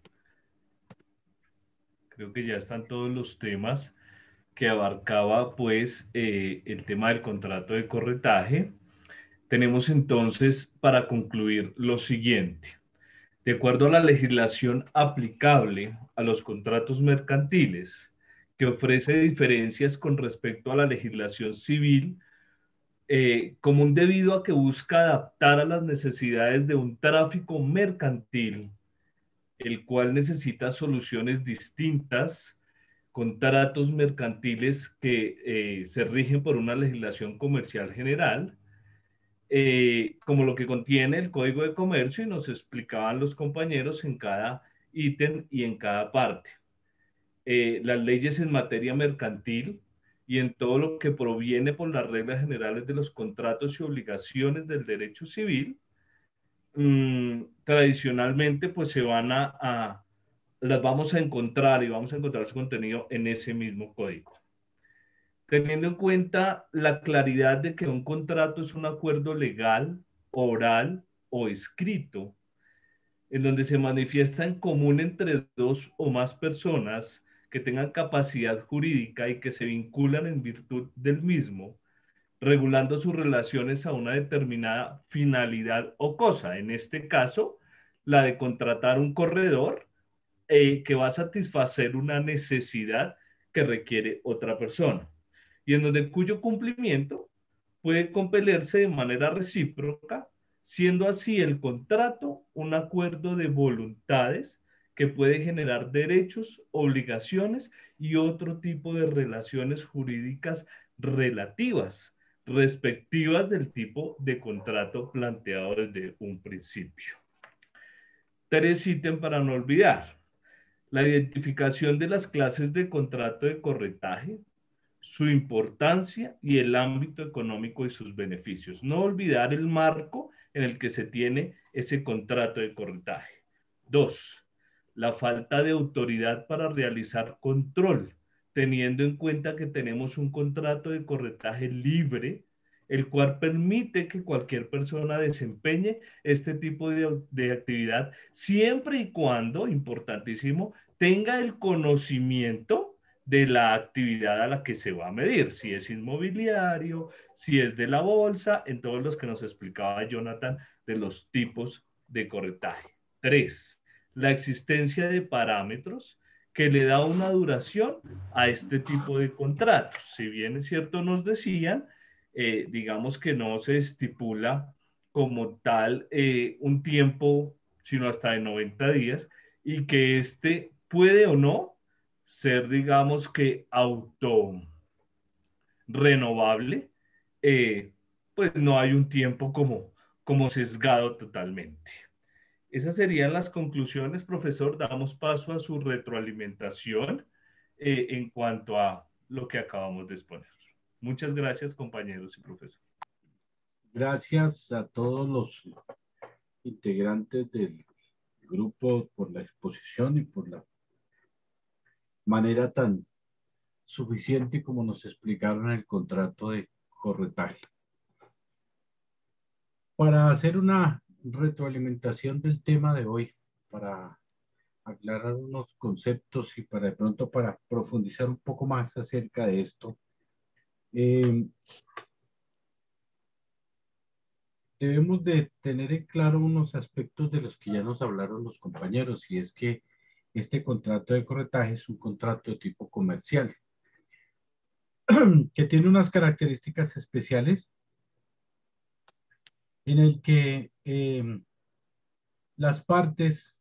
creo que ya están todos los temas que abarcaba pues el tema del contrato de corretaje. Tenemos entonces para concluir lo siguiente. De acuerdo a la legislación aplicable a los contratos mercantiles, que ofrece diferencias con respecto a la legislación civil, común debido a que busca adaptar a las necesidades de un tráfico mercantil, el cual necesita soluciones distintas, contratos mercantiles que se rigen por una legislación comercial general, como lo que contiene el Código de Comercio, y nos explicaban los compañeros en cada ítem y en cada parte. Las leyes en materia mercantil y en todo lo que proviene por las reglas generales de los contratos y obligaciones del derecho civil, tradicionalmente pues se van las vamos a encontrar y vamos a encontrar su contenido en ese mismo código. Teniendo en cuenta la claridad de que un contrato es un acuerdo legal, oral o escrito, en donde se manifiesta en común entre dos o más personas que tengan capacidad jurídica y que se vinculan en virtud del mismo, regulando sus relaciones a una determinada finalidad o cosa. En este caso, la de contratar un corredor que va a satisfacer una necesidad que requiere otra persona, y en donde cuyo cumplimiento puede compelerse de manera recíproca, siendo así el contrato un acuerdo de voluntades que puede generar derechos, obligaciones y otro tipo de relaciones jurídicas relativas, respectivas del tipo de contrato planteado desde un principio. 3 ítems para no olvidar: la identificación de las clases de contrato de corretaje, su importancia y el ámbito económico y sus beneficios. No olvidar el marco en el que se tiene ese contrato de corretaje. 2, la falta de autoridad para realizar control, teniendo en cuenta que tenemos un contrato de corretaje libre, el cual permite que cualquier persona desempeñe este tipo de actividad siempre y cuando, importantísimo, tenga el conocimiento de la actividad a la que se va a medir, si es inmobiliario, si es de la bolsa, en todos los que nos explicaba Jonathan de los tipos de corretaje. 3, la existencia de parámetros que le da una duración a este tipo de contratos. Si bien es cierto, nos decían, digamos que no se estipula como tal un tiempo, sino hasta de 90 días, y que este puede o no ser, digamos que auto renovable, pues no hay un tiempo como sesgado totalmente. Esas serían las conclusiones, profesor. Damos paso a su retroalimentación en cuanto a lo que acabamos de exponer. Muchas gracias, compañeros y profesor. Gracias a todos los integrantes del grupo por la exposición y por la manera tan suficiente como nos explicaron el contrato de corretaje. Para hacer una retroalimentación del tema de hoy, para aclarar unos conceptos y para de pronto para profundizar un poco más acerca de esto, debemos de tener en claro unos aspectos de los que ya nos hablaron los compañeros, y es que este contrato de corretaje es un contrato de tipo comercial que tiene unas características especiales en el que las partes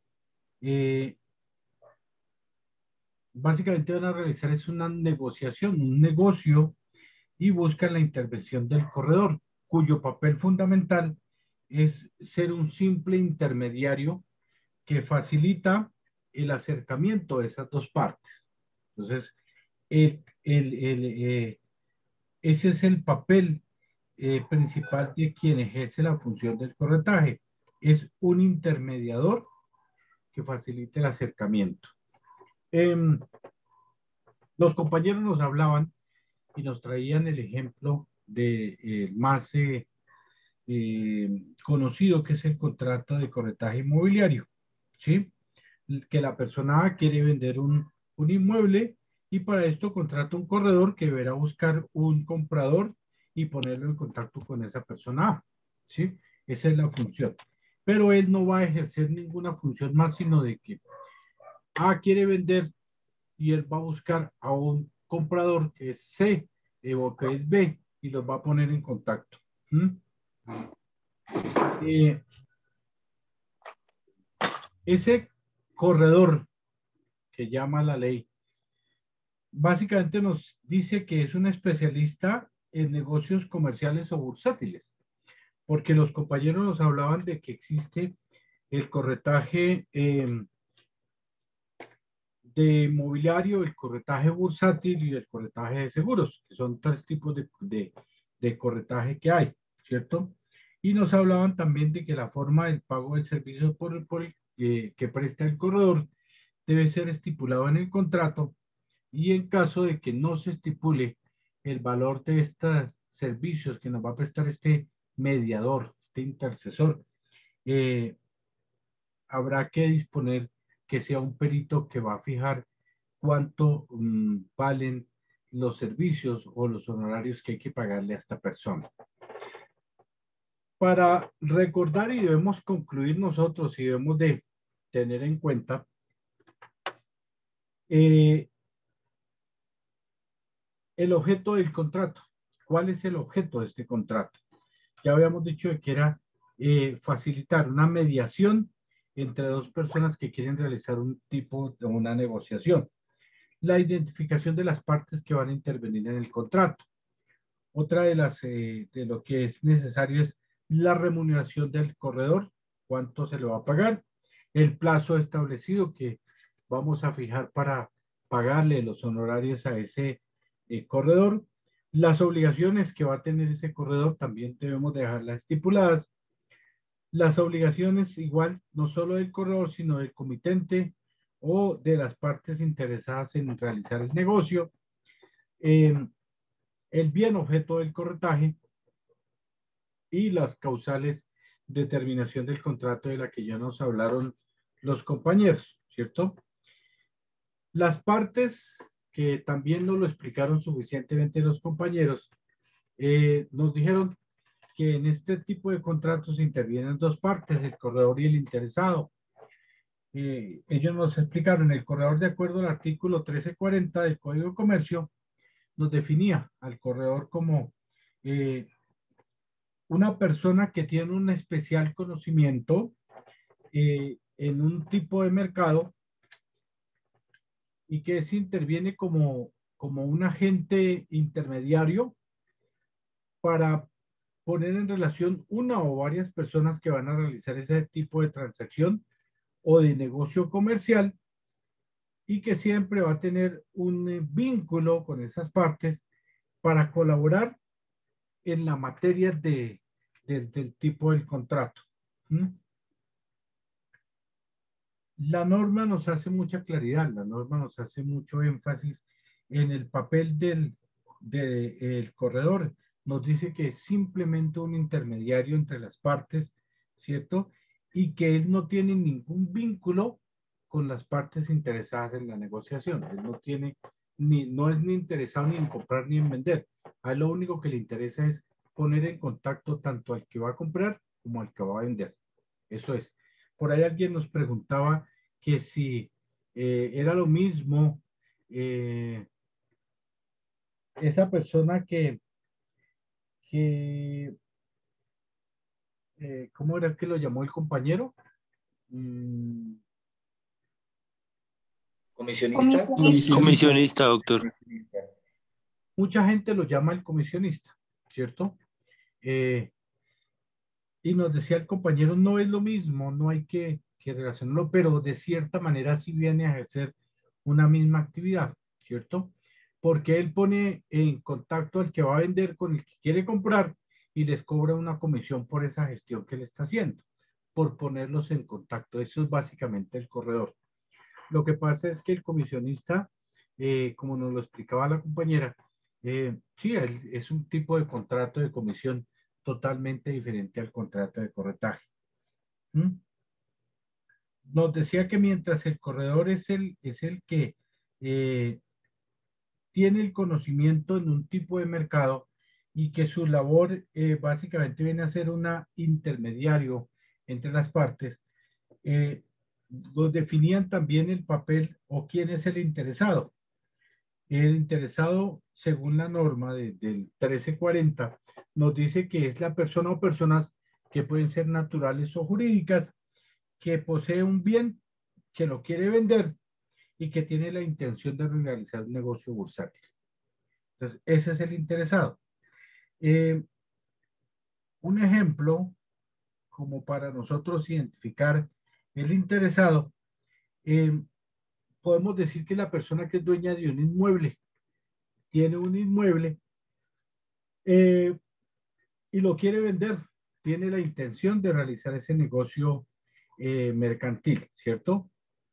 básicamente van a realizar es una negociación, un negocio, y buscan la intervención del corredor, cuyo papel fundamental es ser un simple intermediario que facilita el acercamiento de esas dos partes. Entonces, ese es el papel principal de quien ejerce la función del corretaje. Es un intermediador que facilite el acercamiento. Los compañeros nos hablaban y nos traían el ejemplo de más conocido, que es el contrato de corretaje inmobiliario, ¿sí? Que la persona A quiere vender un inmueble y para esto contrata un corredor que deberá buscar un comprador y ponerlo en contacto con esa persona A, ¿sí? Esa es la función. Pero él no va a ejercer ninguna función más, sino de que A quiere vender y él va a buscar a un comprador que es C o que es B y los va a poner en contacto. Ese corredor que llama la ley básicamente nos dice que es un especialista en negocios comerciales o bursátiles, porque los compañeros nos hablaban de que existe el corretaje de mobiliario, el corretaje bursátil y el corretaje de seguros, que son 3 tipos de corretaje que hay, ¿cierto? Y nos hablaban también de que la forma del pago del servicio que presta el corredor debe ser estipulado en el contrato, y en caso de que no se estipule el valor de estos servicios que nos va a prestar este mediador, este intercesor, habrá que disponer que sea un perito que va a fijar cuánto valen los servicios o los honorarios que hay que pagarle a esta persona. Para recordar, y debemos concluir nosotros y debemos de tener en cuenta el objeto del contrato. ¿Cuál es el objeto de este contrato? Ya habíamos dicho que era facilitar una mediación entre dos personas que quieren realizar un tipo de una negociación. La identificación de las partes que van a intervenir en el contrato. Otra de lo que es necesario es la remuneración del corredor, cuánto se le va a pagar, el plazo establecido que vamos a fijar para pagarle los honorarios a ese corredor, las obligaciones que va a tener ese corredor también debemos dejarlas estipuladas, las obligaciones igual no solo del corredor sino del comitente o de las partes interesadas en realizar el negocio, el bien objeto del corretaje y las causales de terminación del contrato de la que ya nos hablaron los compañeros, ¿cierto? Las partes que también nos lo explicaron suficientemente los compañeros, nos dijeron que en este tipo de contratos intervienen dos partes, el corredor y el interesado. Ellos nos explicaron, el corredor de acuerdo al artículo 1340 del Código de Comercio, nos definía al corredor como una persona que tiene un especial conocimiento en un tipo de mercado y que se interviene como un agente intermediario para poner en relación una o varias personas que van a realizar ese tipo de transacción o de negocio comercial y que siempre va a tener un vínculo con esas partes para colaborar en la materia del tipo del contrato. La norma nos hace mucha claridad, la norma nos hace mucho énfasis en el papel del corredor. Nos dice que es simplemente un intermediario entre las partes, ¿cierto? Y que él no tiene ningún vínculo con las partes interesadas en la negociación. Él no es ni interesado ni en comprar ni en vender. A él lo único que le interesa es poner en contacto tanto al que va a comprar como al que va a vender. Eso es. Por ahí alguien nos preguntaba que si era lo mismo esa persona ¿cómo era que lo llamó el compañero? Comisionista. Comisionista, doctor. Mucha gente lo llama el comisionista, ¿cierto? Y nos decía el compañero, no es lo mismo, no hay que relacionarlo, pero de cierta manera sí viene a ejercer una misma actividad, ¿cierto? Porque él pone en contacto al que va a vender con el que quiere comprar y les cobra una comisión por esa gestión que le está haciendo, por ponerlos en contacto. Eso es básicamente el corredor. Lo que pasa es que el comisionista, como nos lo explicaba la compañera, sí, es un tipo de contrato de comisión totalmente diferente al contrato de corretaje. Nos decía que mientras el corredor es el que tiene el conocimiento en un tipo de mercado y que su labor básicamente viene a ser una intermediario entre las partes, nos definían también el papel o quién es el interesado. El interesado, según la norma del 1340, nos dice que es la persona o personas que pueden ser naturales o jurídicas, que posee un bien, que lo quiere vender y que tiene la intención de realizar un negocio bursátil. Entonces, ese es el interesado. Un ejemplo, como para nosotros identificar el interesado, podemos decir que la persona que es dueña de un inmueble, tiene un inmueble y lo quiere vender, tiene la intención de realizar ese negocio mercantil, ¿cierto?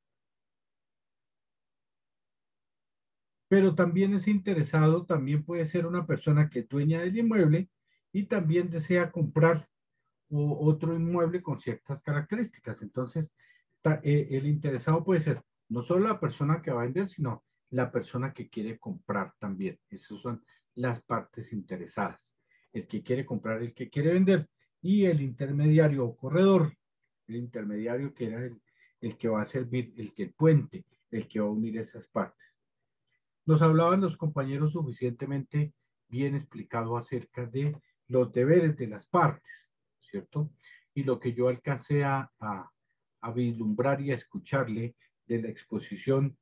Pero también ese interesado también puede ser una persona que es dueña del inmueble y también desea comprar otro inmueble con ciertas características. Entonces, el interesado puede ser no solo la persona que va a vender, sino la persona que quiere comprar también. Esas son las partes interesadas. El que quiere comprar, el que quiere vender, y el intermediario o corredor, el intermediario que era el que va a servir, el puente, el que va a unir esas partes. Nos hablaban los compañeros suficientemente bien explicado acerca de los deberes de las partes, ¿cierto? Y lo que yo alcancé a vislumbrar y a escucharle de la exposición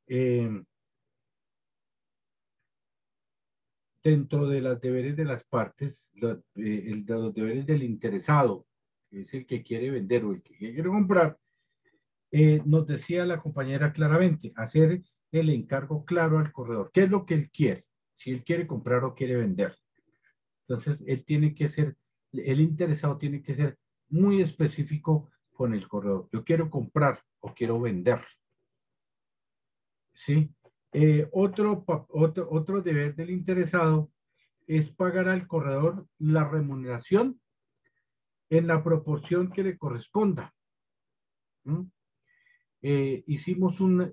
dentro de los deberes de las partes, de los deberes del interesado, que es el que quiere vender o el que quiere comprar, nos decía la compañera claramente, hacer el encargo claro al corredor. ¿Qué es lo que él quiere? Si él quiere comprar o quiere vender. Entonces, él tiene que ser, el interesado tiene que ser muy específico con el corredor. Yo quiero comprar o quiero vender. ¿Sí? Otro deber del interesado es pagar al corredor la remuneración en la proporción que le corresponda. Hicimos una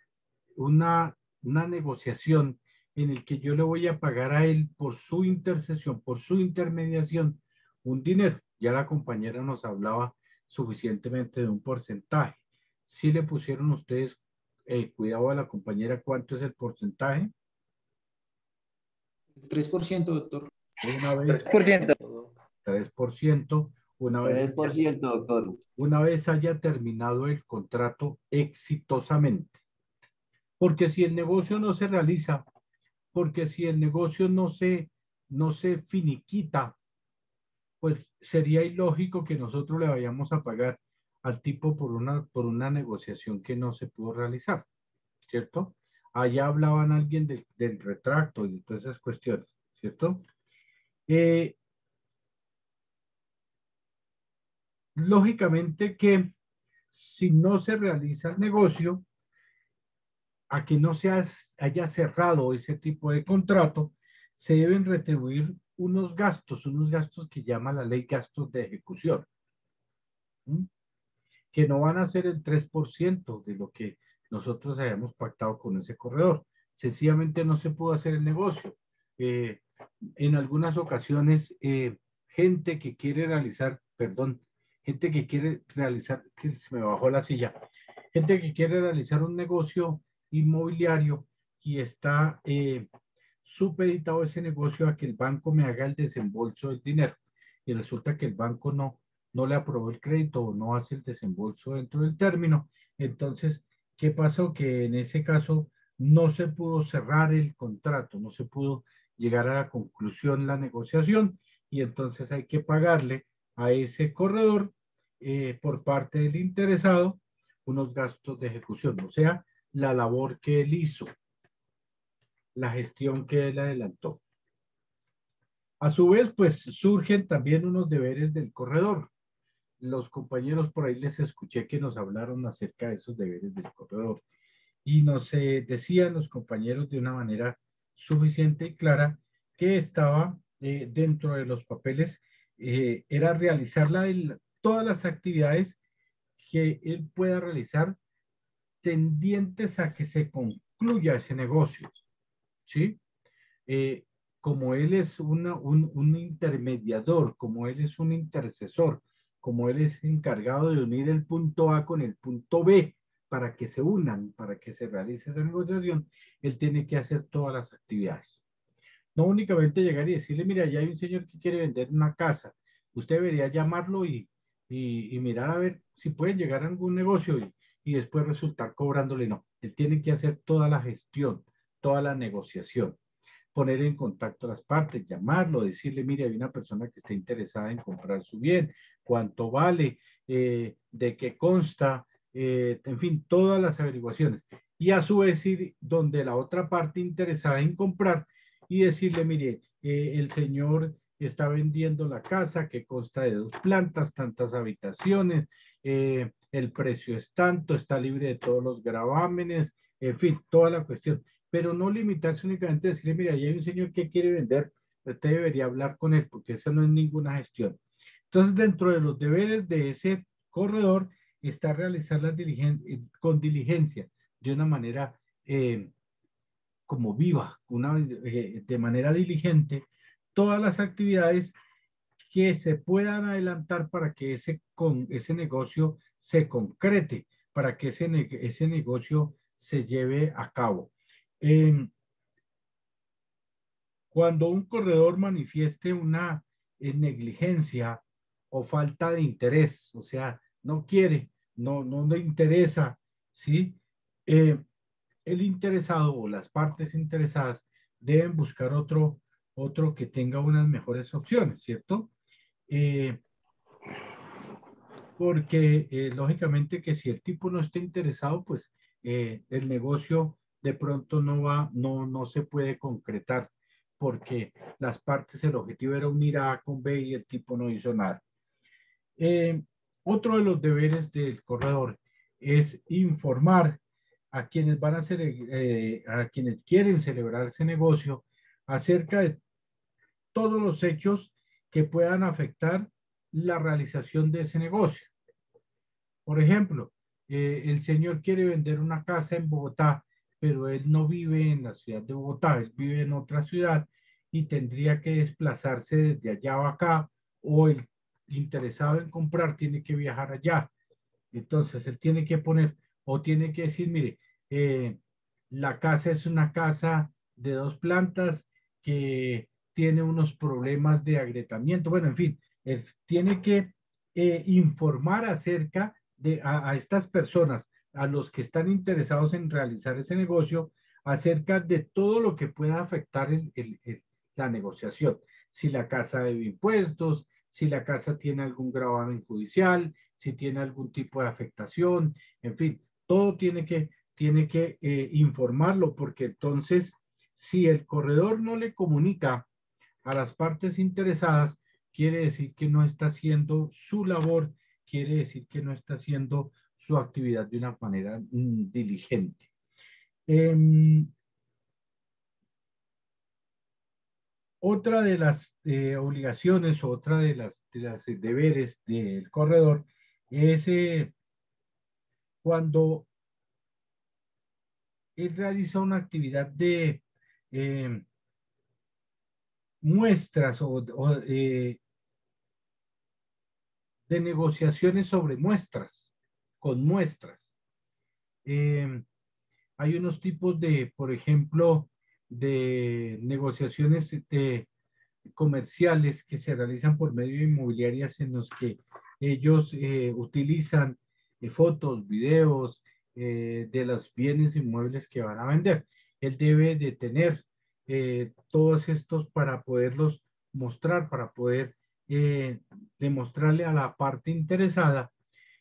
negociación en el que yo le voy a pagar a él por su intercesión, por su intermediación, un dinero. Ya la compañera nos hablaba suficientemente de un porcentaje. ¿Sí le pusieron ustedes cuidado a la compañera cuánto es el porcentaje? 3%, doctor. Una vez, 3%. 3%. Una vez 3%, doctor. Una vez haya terminado el contrato exitosamente. Porque si el negocio no se realiza, porque si el negocio no se finiquita, pues sería ilógico que nosotros le vayamos a pagar al tipo por una negociación que no se pudo realizar, ¿cierto? Allá hablaban alguien del retracto y de todas esas cuestiones, ¿cierto? Lógicamente que si no se realiza el negocio, a que no se haya cerrado ese tipo de contrato, se deben retribuir unos gastos que llama la ley gastos de ejecución, que no van a ser el 3% de lo que nosotros hayamos pactado con ese corredor. Sencillamente no se pudo hacer el negocio. En algunas ocasiones, gente que quiere realizar, que se me bajó la silla, gente que quiere realizar un negocio inmobiliario y está supeditado ese negocio a que el banco me haga el desembolso del dinero y resulta que el banco no le aprobó el crédito o no hace el desembolso dentro del término. Entonces, ¿qué pasó? Que en ese caso no se pudo cerrar el contrato, no se pudo llegar a la conclusión la negociación y entonces hay que pagarle a ese corredor por parte del interesado unos gastos de ejecución, o sea, la labor que él hizo, la gestión que él adelantó. A su vez, pues surgen también unos deberes del corredor. Los compañeros por ahí les escuché que nos hablaron acerca de esos deberes del corredor y nos decían los compañeros de una manera suficiente y clara que estaba dentro de los papeles, era realizar todas las actividades que él pueda realizar tendientes a que se concluya ese negocio, ¿sí? Como él es un intermediador, como él es un intercesor, como él es encargado de unir el punto A con el punto B para que se unan, para que se realice esa negociación, él tiene que hacer todas las actividades. No únicamente llegar y decirle, mira, ya hay un señor que quiere vender una casa, usted debería llamarlo y mirar a ver si pueden llegar a algún negocio y después resultar cobrándole. No, él tiene que hacer toda la gestión, toda la negociación, poner en contacto a las partes, llamarlo, decirle, mire, hay una persona que está interesada en comprar su bien, cuánto vale, de qué consta, en fin, todas las averiguaciones. Y a su vez ir donde la otra parte interesada en comprar y decirle, mire, el señor está vendiendo la casa que consta de 2 plantas, tantas habitaciones, el precio es tanto, está libre de todos los gravámenes, en fin, toda la cuestión. Pero no limitarse únicamente a decirle, mira, ahí hay un señor que quiere vender, usted debería hablar con él, porque esa no es ninguna gestión. Entonces, dentro de los deberes de ese corredor está realizar las diligencias con diligencia, de una manera como viva, de manera diligente, todas las actividades que se puedan adelantar para que ese negocio se concrete, para que ese negocio se lleve a cabo. Cuando un corredor manifieste una negligencia o falta de interés, o sea, no quiere, no le interesa, ¿sí? El interesado o las partes interesadas deben buscar otro que tenga unas mejores opciones, ¿cierto? Porque lógicamente que si el tipo no está interesado, pues el negocio de pronto no se puede concretar, porque las partes, el objetivo era unir A con B y el tipo no hizo nada. Otro de los deberes del corredor es informar a quienes van a hacer, a quienes quieren celebrar ese negocio acerca de todos los hechos que puedan afectar la realización de ese negocio. Por ejemplo, el señor quiere vender una casa en Bogotá, pero él no vive en la ciudad de Bogotá, él vive en otra ciudad y tendría que desplazarse desde allá a acá, o el interesado en comprar tiene que viajar allá. Entonces, él tiene que poner, o tiene que decir, mire, la casa es una casa de 2 plantas que tiene unos problemas de agrietamiento. Bueno, en fin, él tiene que informar acerca de a estas personas, a los que están interesados en realizar ese negocio, acerca de todo lo que pueda afectar la negociación. Si la casa debe impuestos, si la casa tiene algún gravamen judicial, si tiene algún tipo de afectación, en fin, todo tiene que informarlo, porque entonces, si el corredor no le comunica a las partes interesadas, quiere decir que no está haciendo su labor, quiere decir que no está haciendo su actividad de una manera diligente. Otra de las obligaciones, otra de las deberes del corredor es cuando él realiza una actividad de muestras o de negociaciones sobre muestras, con muestras. Hay unos tipos de, por ejemplo, de negociaciones comerciales que se realizan por medio de inmobiliarias en los que ellos utilizan fotos, videos de los bienes inmuebles que van a vender. Él debe de tener todos estos para poderlos mostrar, para poder demostrarle a la parte interesada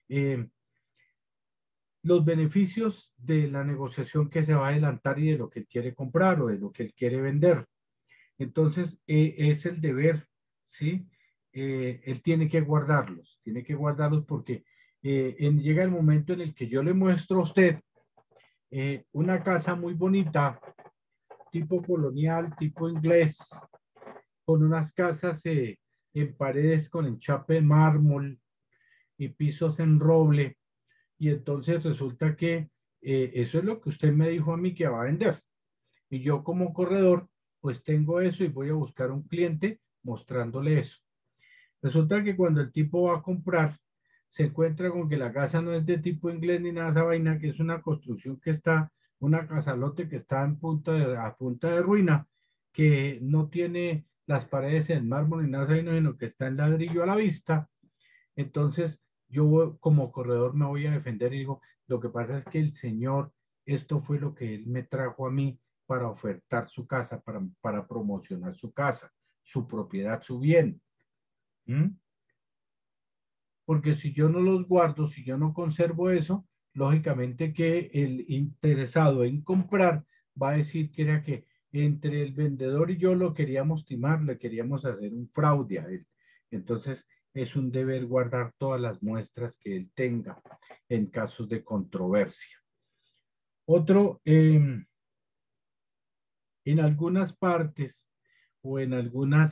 los beneficios de la negociación que se va a adelantar y de lo que él quiere comprar o de lo que él quiere vender. Entonces, es el deber, ¿sí? Él tiene que guardarlos porque llega el momento en el que yo le muestro a usted una casa muy bonita, tipo colonial, tipo inglés, con unas casas en paredes con enchape de mármol y pisos en roble, y entonces resulta que eso es lo que usted me dijo a mí que va a vender. Y yo como corredor, pues tengo eso y voy a buscar un cliente mostrándole eso. Resulta que cuando el tipo va a comprar, se encuentra con que la casa no es de tipo inglés ni nada de esa vaina, que es una construcción que está, una casalote que está a punta de ruina, que no tiene las paredes en mármol ni nada de esa vaina, sino que está en ladrillo a la vista. Entonces, yo como corredor me voy a defender y digo, lo que pasa es que el señor, esto fue lo que él me trajo a mí para ofertar su casa, para promocionar su casa, su propiedad, su bien. Porque si yo no los guardo, si yo no conservo eso, lógicamente que el interesado en comprar va a decir que era que entre el vendedor y yo lo queríamos timar, le queríamos hacer un fraude a él. Entonces, es un deber guardar todas las muestras que él tenga en casos de controversia. Otro, en algunas partes o en algunas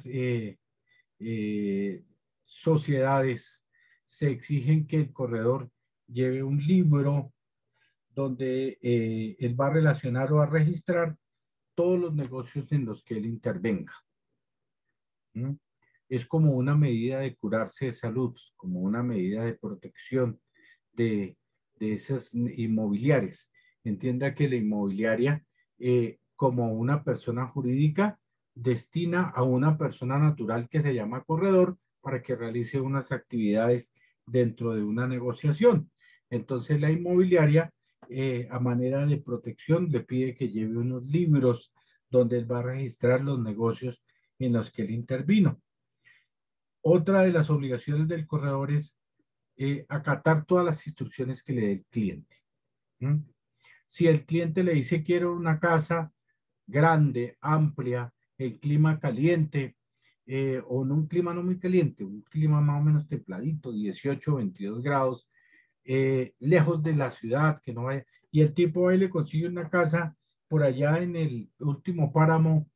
sociedades se exigen que el corredor lleve un libro donde él va a relacionar o a registrar todos los negocios en los que él intervenga. ¿Mm? Es como una medida de curarse de salud, como una medida de protección de esas inmobiliarias. Entienda que la inmobiliaria, como una persona jurídica, destina a una persona natural que se llama corredor para que realice unas actividades dentro de una negociación. Entonces la inmobiliaria, a manera de protección, le pide que lleve unos libros donde él va a registrar los negocios en los que él intervino. Otra de las obligaciones del corredor es acatar todas las instrucciones que le dé el cliente. ¿Mm? Si el cliente le dice quiero una casa grande, amplia, en clima caliente, o en un clima no muy caliente, un clima más o menos templadito, 18, 22 grados, lejos de la ciudad, que no vaya, y el tipo ahí le consigue una casa por allá en el último páramo,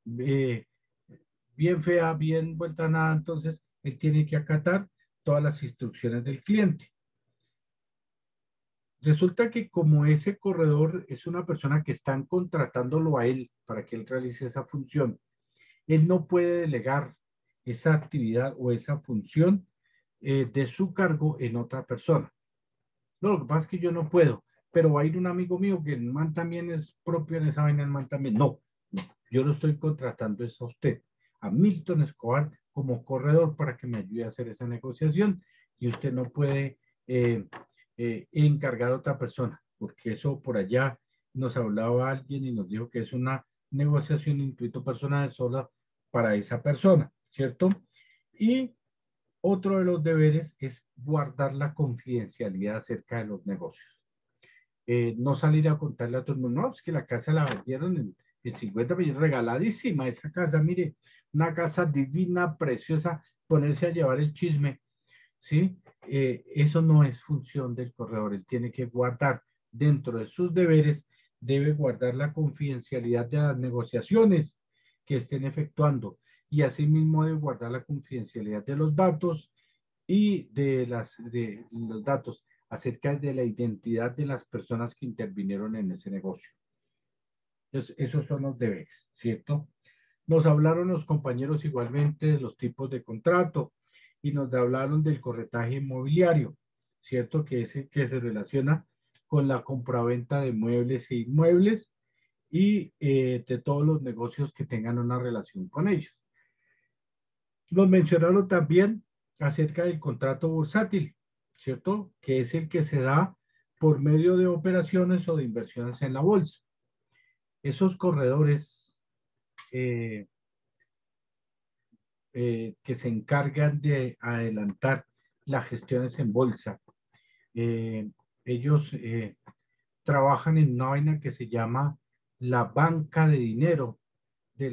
bien fea, bien vuelta a nada, entonces él tiene que acatar todas las instrucciones del cliente. Resulta que como ese corredor es una persona que están contratándolo a él para que él realice esa función, él no puede delegar esa actividad o esa función de su cargo en otra persona. No, lo que pasa es que yo no puedo, pero va a ir un amigo mío que el man también es propio en esa vaina, el man también. No, yo lo estoy contratando es a usted, a Milton Escobar, como corredor para que me ayude a hacer esa negociación, y usted no puede encargar a otra persona, porque eso por allá nos hablaba alguien y nos dijo que es una negociación intuito personal sola para esa persona, ¿cierto? Y otro de los deberes es guardar la confidencialidad acerca de los negocios. No salir a contarle a todo el mundo, no, es que la casa la vendieron en 50 millones, regaladísima esa casa, mire, una casa divina, preciosa, ponerse a llevar el chisme, ¿sí? Eso no es función del corredor, él tiene que guardar dentro de sus deberes, debe guardar la confidencialidad de las negociaciones que estén efectuando, y asimismo debe guardar la confidencialidad de los datos y de los datos acerca de la identidad de las personas que intervinieron en ese negocio. Entonces, esos son los deberes, ¿cierto? Nos hablaron los compañeros igualmente de los tipos de contrato y nos hablaron del corretaje inmobiliario, ¿cierto? Que es el que se relaciona con la compraventa de muebles e inmuebles y de todos los negocios que tengan una relación con ellos. Nos mencionaron también acerca del contrato bursátil, ¿cierto? Que es el que se da por medio de operaciones o de inversiones en la bolsa. Esos corredores que se encargan de adelantar las gestiones en bolsa, ellos trabajan en una vaina que se llama la banca de dinero de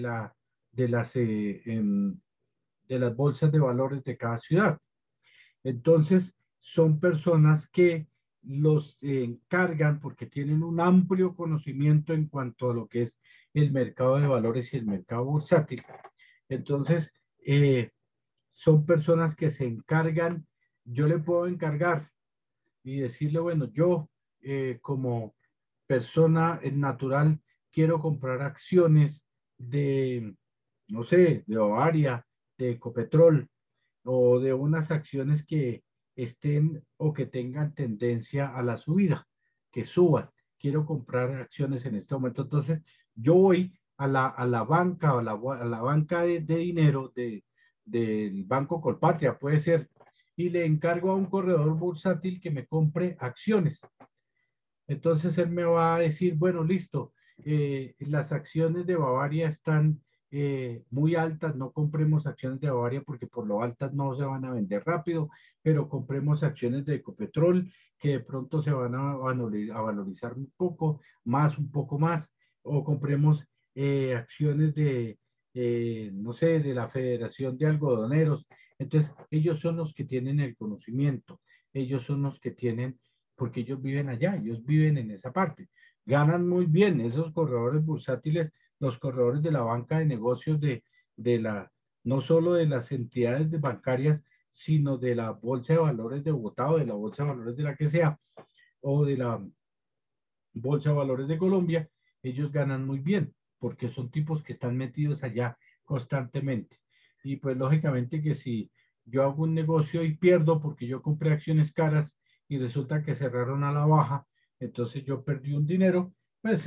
las bolsas de valores de cada ciudad. Entonces, son personas que los encargan porque tienen un amplio conocimiento en cuanto a lo que es el mercado de valores y el mercado bursátil. Entonces, son personas que se encargan, yo le puedo encargar y decirle, bueno, yo como persona natural quiero comprar acciones de, no sé, de Bavaria, de Ecopetrol, o de unas acciones que estén o que tengan tendencia a la subida, que suban. Quiero comprar acciones en este momento. Entonces, yo voy a la banca, a la banca de dinero del Banco Colpatria, puede ser, y le encargo a un corredor bursátil que me compre acciones. Entonces, él me va a decir, bueno, listo, las acciones de Bavaria están muy altas, no compremos acciones de Bavaria porque por lo altas no se van a vender rápido, pero compremos acciones de Ecopetrol que de pronto se van a valorizar un poco más, o compremos acciones de, no sé, de la Federación de Algodoneros. Entonces, ellos son los que tienen el conocimiento, ellos son los que tienen, porque ellos viven allá, ellos viven en esa parte, ganan muy bien esos corredores bursátiles, los corredores de la banca de negocios no solo de las entidades bancarias, sino de la Bolsa de Valores de Bogotá o de la Bolsa de Valores de la que sea, o de la Bolsa de Valores de Colombia, ellos ganan muy bien. porque son tipos que están metidos allá constantemente. Y pues lógicamente que si yo hago un negocio y pierdo porque yo compré acciones caras y resulta que cerraron a la baja, entonces yo perdí un dinero, pues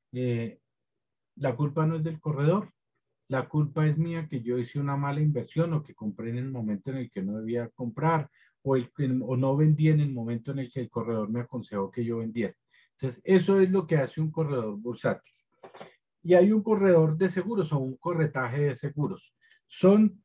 la culpa no es del corredor, la culpa es mía que yo hice una mala inversión o que compré en el momento en el que no debía comprar o no vendí en el momento en el que el corredor me aconsejó que yo vendiera. Entonces, eso es lo que hace un corredor bursátil. Y hay un corredor de seguros o un corretaje de seguros. Son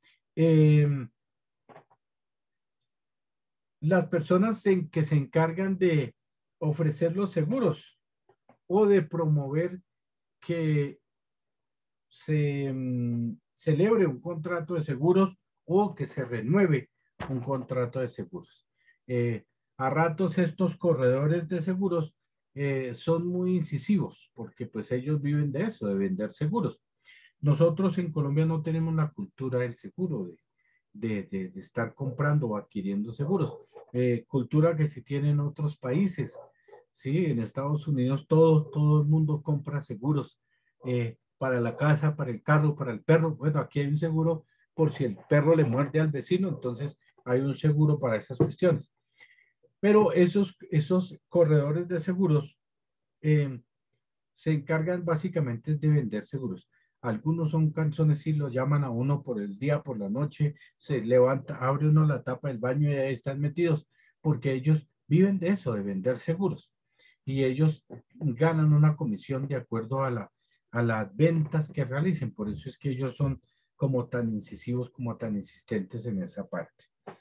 las personas que se encargan de ofrecer los seguros o de promover que se celebre un contrato de seguros o que se renueve un contrato de seguros. A ratos estos corredores de seguros son muy incisivos porque pues ellos viven de eso, de vender seguros. Nosotros en Colombia no tenemos la cultura del seguro, de estar comprando o adquiriendo seguros. Cultura que se tiene en otros países. Sí, en Estados Unidos todo el mundo compra seguros para la casa, para el carro, para el perro. Bueno, aquí hay un seguro por si el perro le muerde al vecino, entonces hay un seguro para esas cuestiones. Pero esos corredores de seguros se encargan básicamente de vender seguros. Algunos son canzones y lo llaman a uno por el día, por la noche, se levanta, abre uno la tapa del baño y ahí están metidos, porque ellos viven de eso, de vender seguros. Y ellos ganan una comisión de acuerdo a las ventas que realicen. Por eso es que ellos son como tan incisivos, como tan insistentes en esa parte.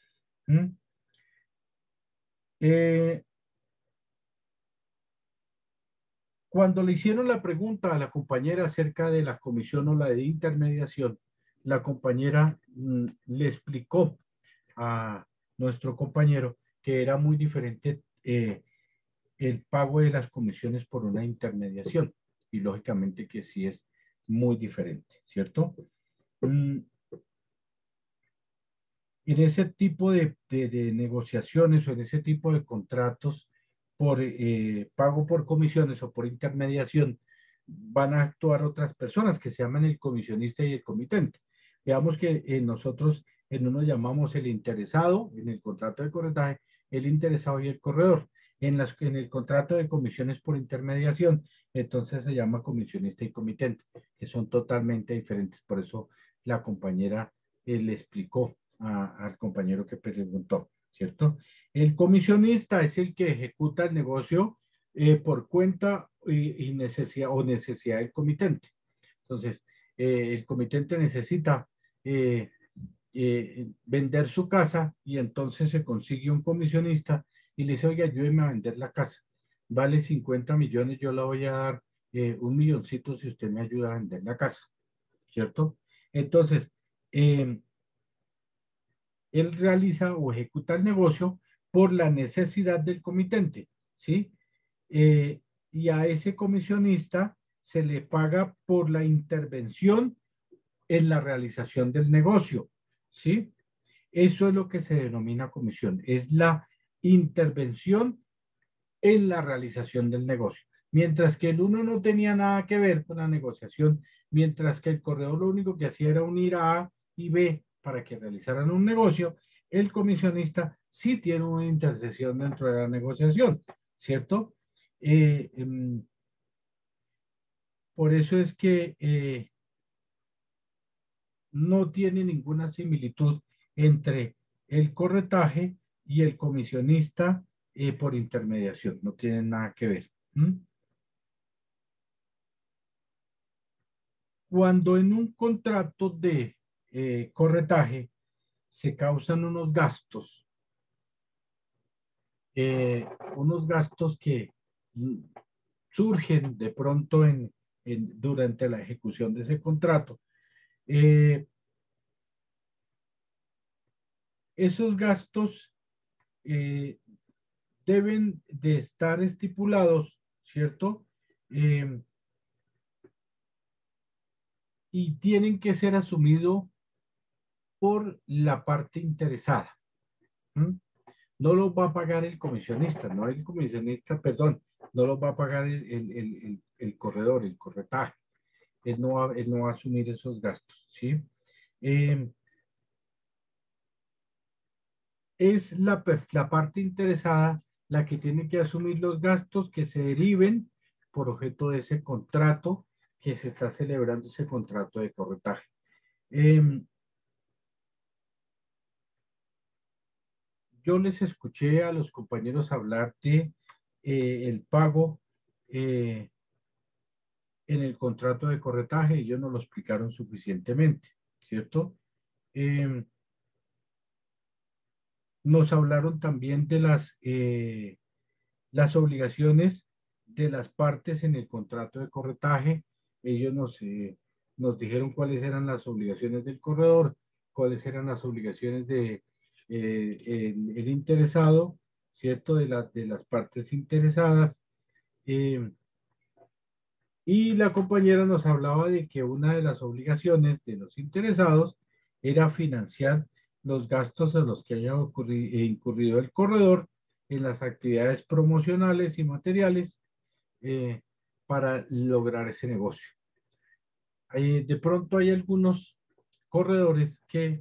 Cuando le hicieron la pregunta a la compañera acerca de la comisión o la de intermediación, la compañera le explicó a nuestro compañero que era muy diferente el pago de las comisiones por una intermediación. Y lógicamente que sí es muy diferente, ¿cierto? En ese tipo de negociaciones o en ese tipo de contratos por pago por comisiones o por intermediación, van a actuar otras personas que se llaman el comisionista y el comitente. Veamos que nosotros en uno llamamos el interesado, en el contrato de corretaje, el interesado y el corredor. En el contrato de comisiones por intermediación, entonces se llama comisionista y comitente, que son totalmente diferentes. Por eso la compañera le explicó al compañero que preguntó, ¿cierto? El comisionista es el que ejecuta el negocio por cuenta y necesidad del comitente. Entonces, el comitente necesita vender su casa y entonces se consigue un comisionista y le dice, oye, ayúdeme a vender la casa. Vale 50 millones, yo le voy a dar 1 milloncito si usted me ayuda a vender la casa, ¿cierto? Entonces, él realiza o ejecuta el negocio por la necesidad del comitente, ¿sí? Y a ese comisionista se le paga por la intervención en la realización del negocio, ¿sí? Eso es lo que se denomina comisión, es la intervención en la realización del negocio. Mientras que el uno no tenía nada que ver con la negociación, mientras que el corredor lo único que hacía era unir a A y B para que realizaran un negocio, el comisionista sí tiene una intercesión dentro de la negociación, ¿cierto? Por eso es que no tiene ninguna similitud entre el corretaje y el comisionista por intermediación, no tienen nada que ver. Cuando en un contrato de corretaje se causan unos gastos que surgen de pronto durante la ejecución de ese contrato, esos gastos deben de estar estipulados, ¿cierto? Y tienen que ser asumidos por la parte interesada. No los va a pagar el comisionista, no el comisionista, perdón, no los va a pagar el corredor, el corretaje. él no va a asumir esos gastos, ¿sí? Es la parte interesada la que tiene que asumir los gastos que se deriven por objeto de ese contrato que se está celebrando, ese contrato de corretaje. Yo les escuché a los compañeros hablar de el pago en el contrato de corretaje y ellos no lo explicaron suficientemente, ¿cierto? Nos hablaron también de las obligaciones de las partes en el contrato de corretaje. Ellos nos dijeron cuáles eran las obligaciones del corredor, cuáles eran las obligaciones de el interesado, ¿cierto? De las partes interesadas. Y la compañera nos hablaba de que una de las obligaciones de los interesados era financiar los gastos a los que haya incurrido el corredor en las actividades promocionales y materiales para lograr ese negocio. De pronto hay algunos corredores que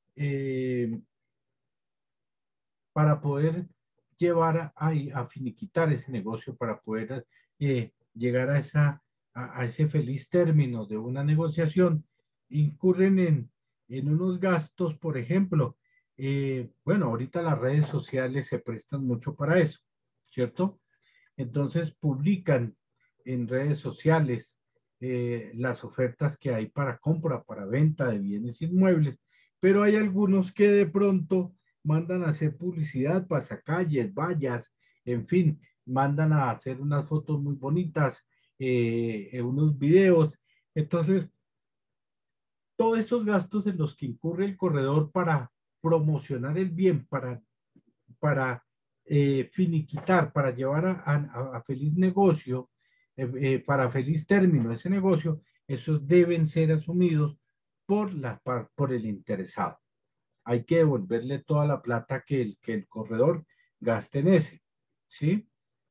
para poder llevar a finiquitar ese negocio, para poder llegar a ese feliz término de una negociación, incurren en unos gastos, por ejemplo, bueno, ahorita las redes sociales se prestan mucho para eso, ¿cierto? Entonces publican en redes sociales las ofertas que hay para compra, para venta de bienes inmuebles, pero hay algunos que de pronto mandan a hacer publicidad, pasacalles, vallas, en fin, mandan a hacer unas fotos muy bonitas, unos videos. Entonces, todos esos gastos en los que incurre el corredor para promocionar el bien, para finiquitar, para llevar a feliz negocio, para feliz término ese negocio, esos deben ser asumidos por el interesado. Hay que devolverle toda la plata que el corredor gaste en ese, ¿sí?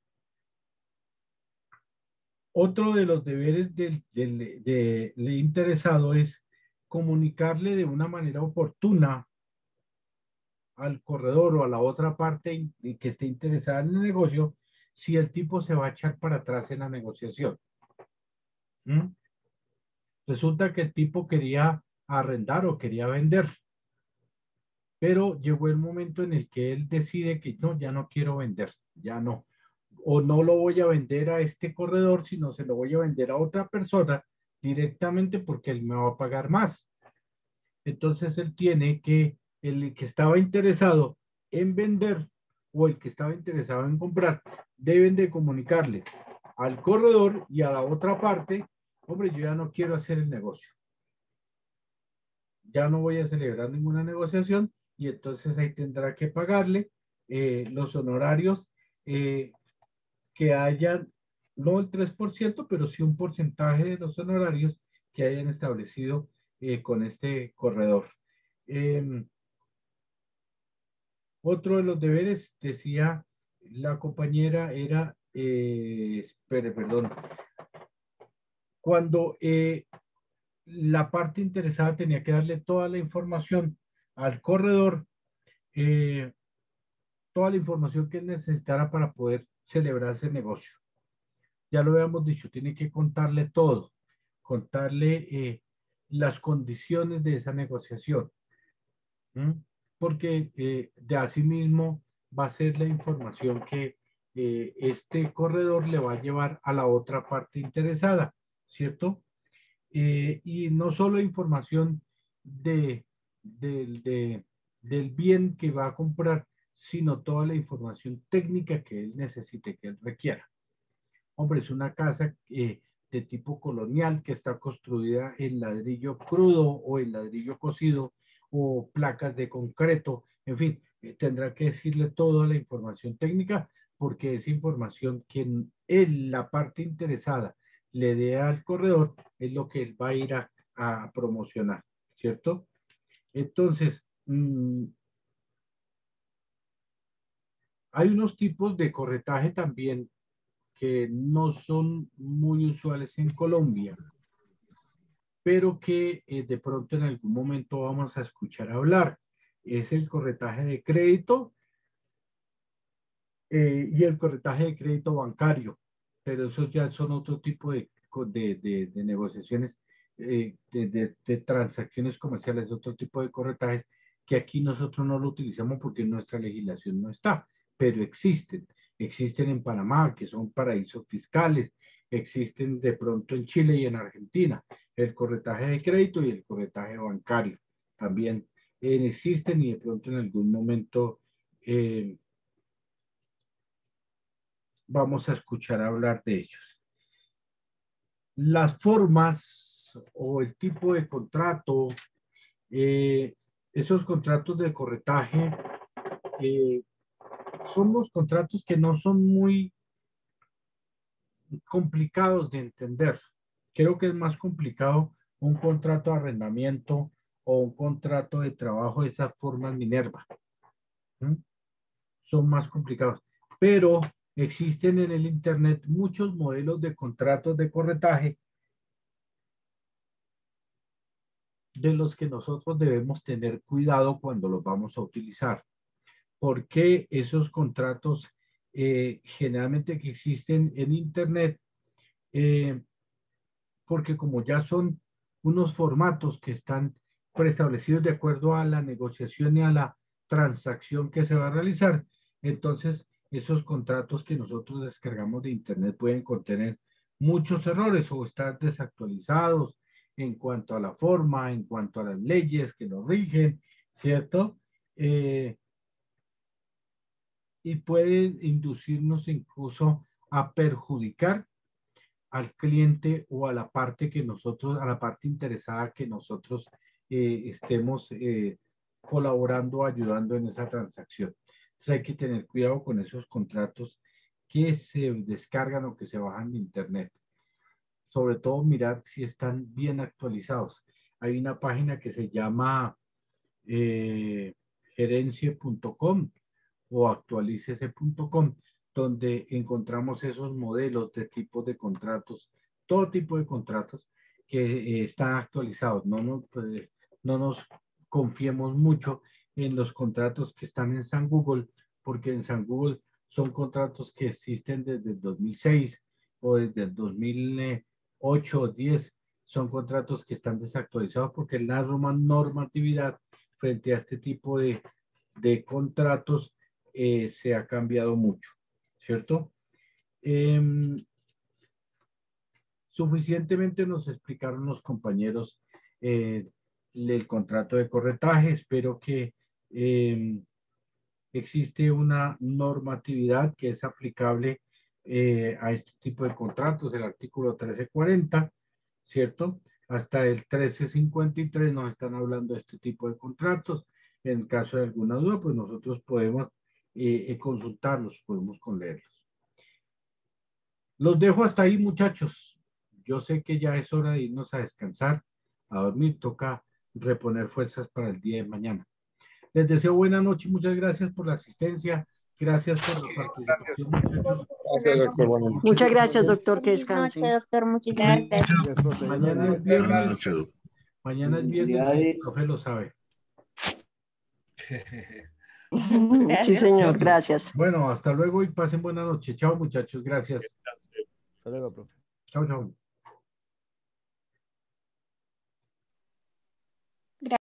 Otro de los deberes del interesado es comunicarle de una manera oportuna al corredor o a la otra parte que esté interesada en el negocio si el tipo se va a echar para atrás en la negociación. Resulta que el tipo quería arrendar o quería vender, pero llegó el momento en el que él decide que no, ya no quiero vender, ya no, o no lo voy a vender a este corredor, sino se lo voy a vender a otra persona directamente porque él me va a pagar más. Entonces él tiene que, el que estaba interesado en vender o el que estaba interesado en comprar, deben de comunicarle al corredor y a la otra parte, hombre, yo ya no quiero hacer el negocio. Ya no voy a celebrar ninguna negociación y entonces ahí tendrá que pagarle los honorarios que hayan, no el 3%, pero sí un porcentaje de los honorarios que hayan establecido con este corredor. Otro de los deberes, decía la compañera, era, perdón, cuando la parte interesada tenía que darle toda la información al corredor, toda la información que él necesitara para poder celebrar ese negocio. Ya lo habíamos dicho, tiene que contarle todo, contarle las condiciones de esa negociación, porque de asimismo va a ser la información que este corredor le va a llevar a la otra parte interesada, ¿cierto? Y no solo información del bien que va a comprar, sino toda la información técnica que él necesite, que él requiera. Hombre, es una casa de tipo colonial que está construida en ladrillo crudo o en ladrillo cocido o placas de concreto, en fin, tendrá que decirle toda la información técnica porque esa información que él, la parte interesada, le dé al corredor es lo que él va a ir a promocionar, ¿cierto? Entonces, hay unos tipos de corretaje también que no son muy usuales en Colombia. pero que de pronto en algún momento vamos a escuchar hablar. Es el corretaje de crédito y el corretaje de crédito bancario, pero esos ya son otro tipo de negociaciones, de transacciones comerciales, otro tipo de corretajes que aquí nosotros no lo utilizamos porque nuestra legislación no está, pero existen. Existen en Panamá, que son paraísos fiscales, existen de pronto en Chile y en Argentina, el corretaje de crédito y el corretaje bancario también existen y de pronto en algún momento vamos a escuchar hablar de ellos. Las formas o el tipo de contrato, esos contratos de corretaje, son los contratos que no son muy complicados de entender. Creo que es más complicado un contrato de arrendamiento o un contrato de trabajo de esas formas Minerva. Son más complicados. Pero existen en el Internet muchos modelos de contratos de corretaje de los que nosotros debemos tener cuidado cuando los vamos a utilizar. Porque esos contratos generalmente que existen en Internet, porque como ya son unos formatos que están preestablecidos de acuerdo a la negociación y a la transacción que se va a realizar, entonces esos contratos que nosotros descargamos de Internet pueden contener muchos errores o estar desactualizados en cuanto a la forma, en cuanto a las leyes que los rigen, ¿cierto? Y pueden inducirnos incluso a perjudicar al cliente o a la parte que nosotros, a la parte interesada que nosotros estemos colaborando o ayudando en esa transacción. Entonces hay que tener cuidado con esos contratos que se descargan o que se bajan de Internet. Sobre todo mirar si están bien actualizados. Hay una página que se llama gerencie.com o actualicese.com, donde encontramos esos modelos de tipos de contratos, todo tipo de contratos que están actualizados. No nos confiemos mucho en los contratos que están en San Google, porque en San Google son contratos que existen desde el 2006 o desde el 2008 o 10. Son contratos que están desactualizados porque la normatividad frente a este tipo de contratos se ha cambiado mucho, ¿cierto? Suficientemente nos explicaron los compañeros el contrato de corretaje. Espero que existe una normatividad que es aplicable a este tipo de contratos, el artículo 1340, ¿cierto? Hasta el 1353 nos están hablando de este tipo de contratos. En caso de alguna duda, pues nosotros podemos consultarlos, podemos leerlos. Los dejo hasta ahí, muchachos. Yo sé que ya es hora de irnos a descansar, a dormir. Toca reponer fuerzas para el día de mañana. Les deseo buena noche y muchas gracias por la asistencia. Gracias por la participación, muchachos. Gracias, doctor. Buenas noches. Muchas gracias, doctor. Que descanse. Noche, doctor. Muchísimas gracias. Mañana es viernes. Mañana es viernes, el profe lo sabe. Sí, señor. Gracias. Bueno, hasta luego y pasen buena noche. Chao, muchachos. Gracias. Hasta luego, profe. Chao, chao.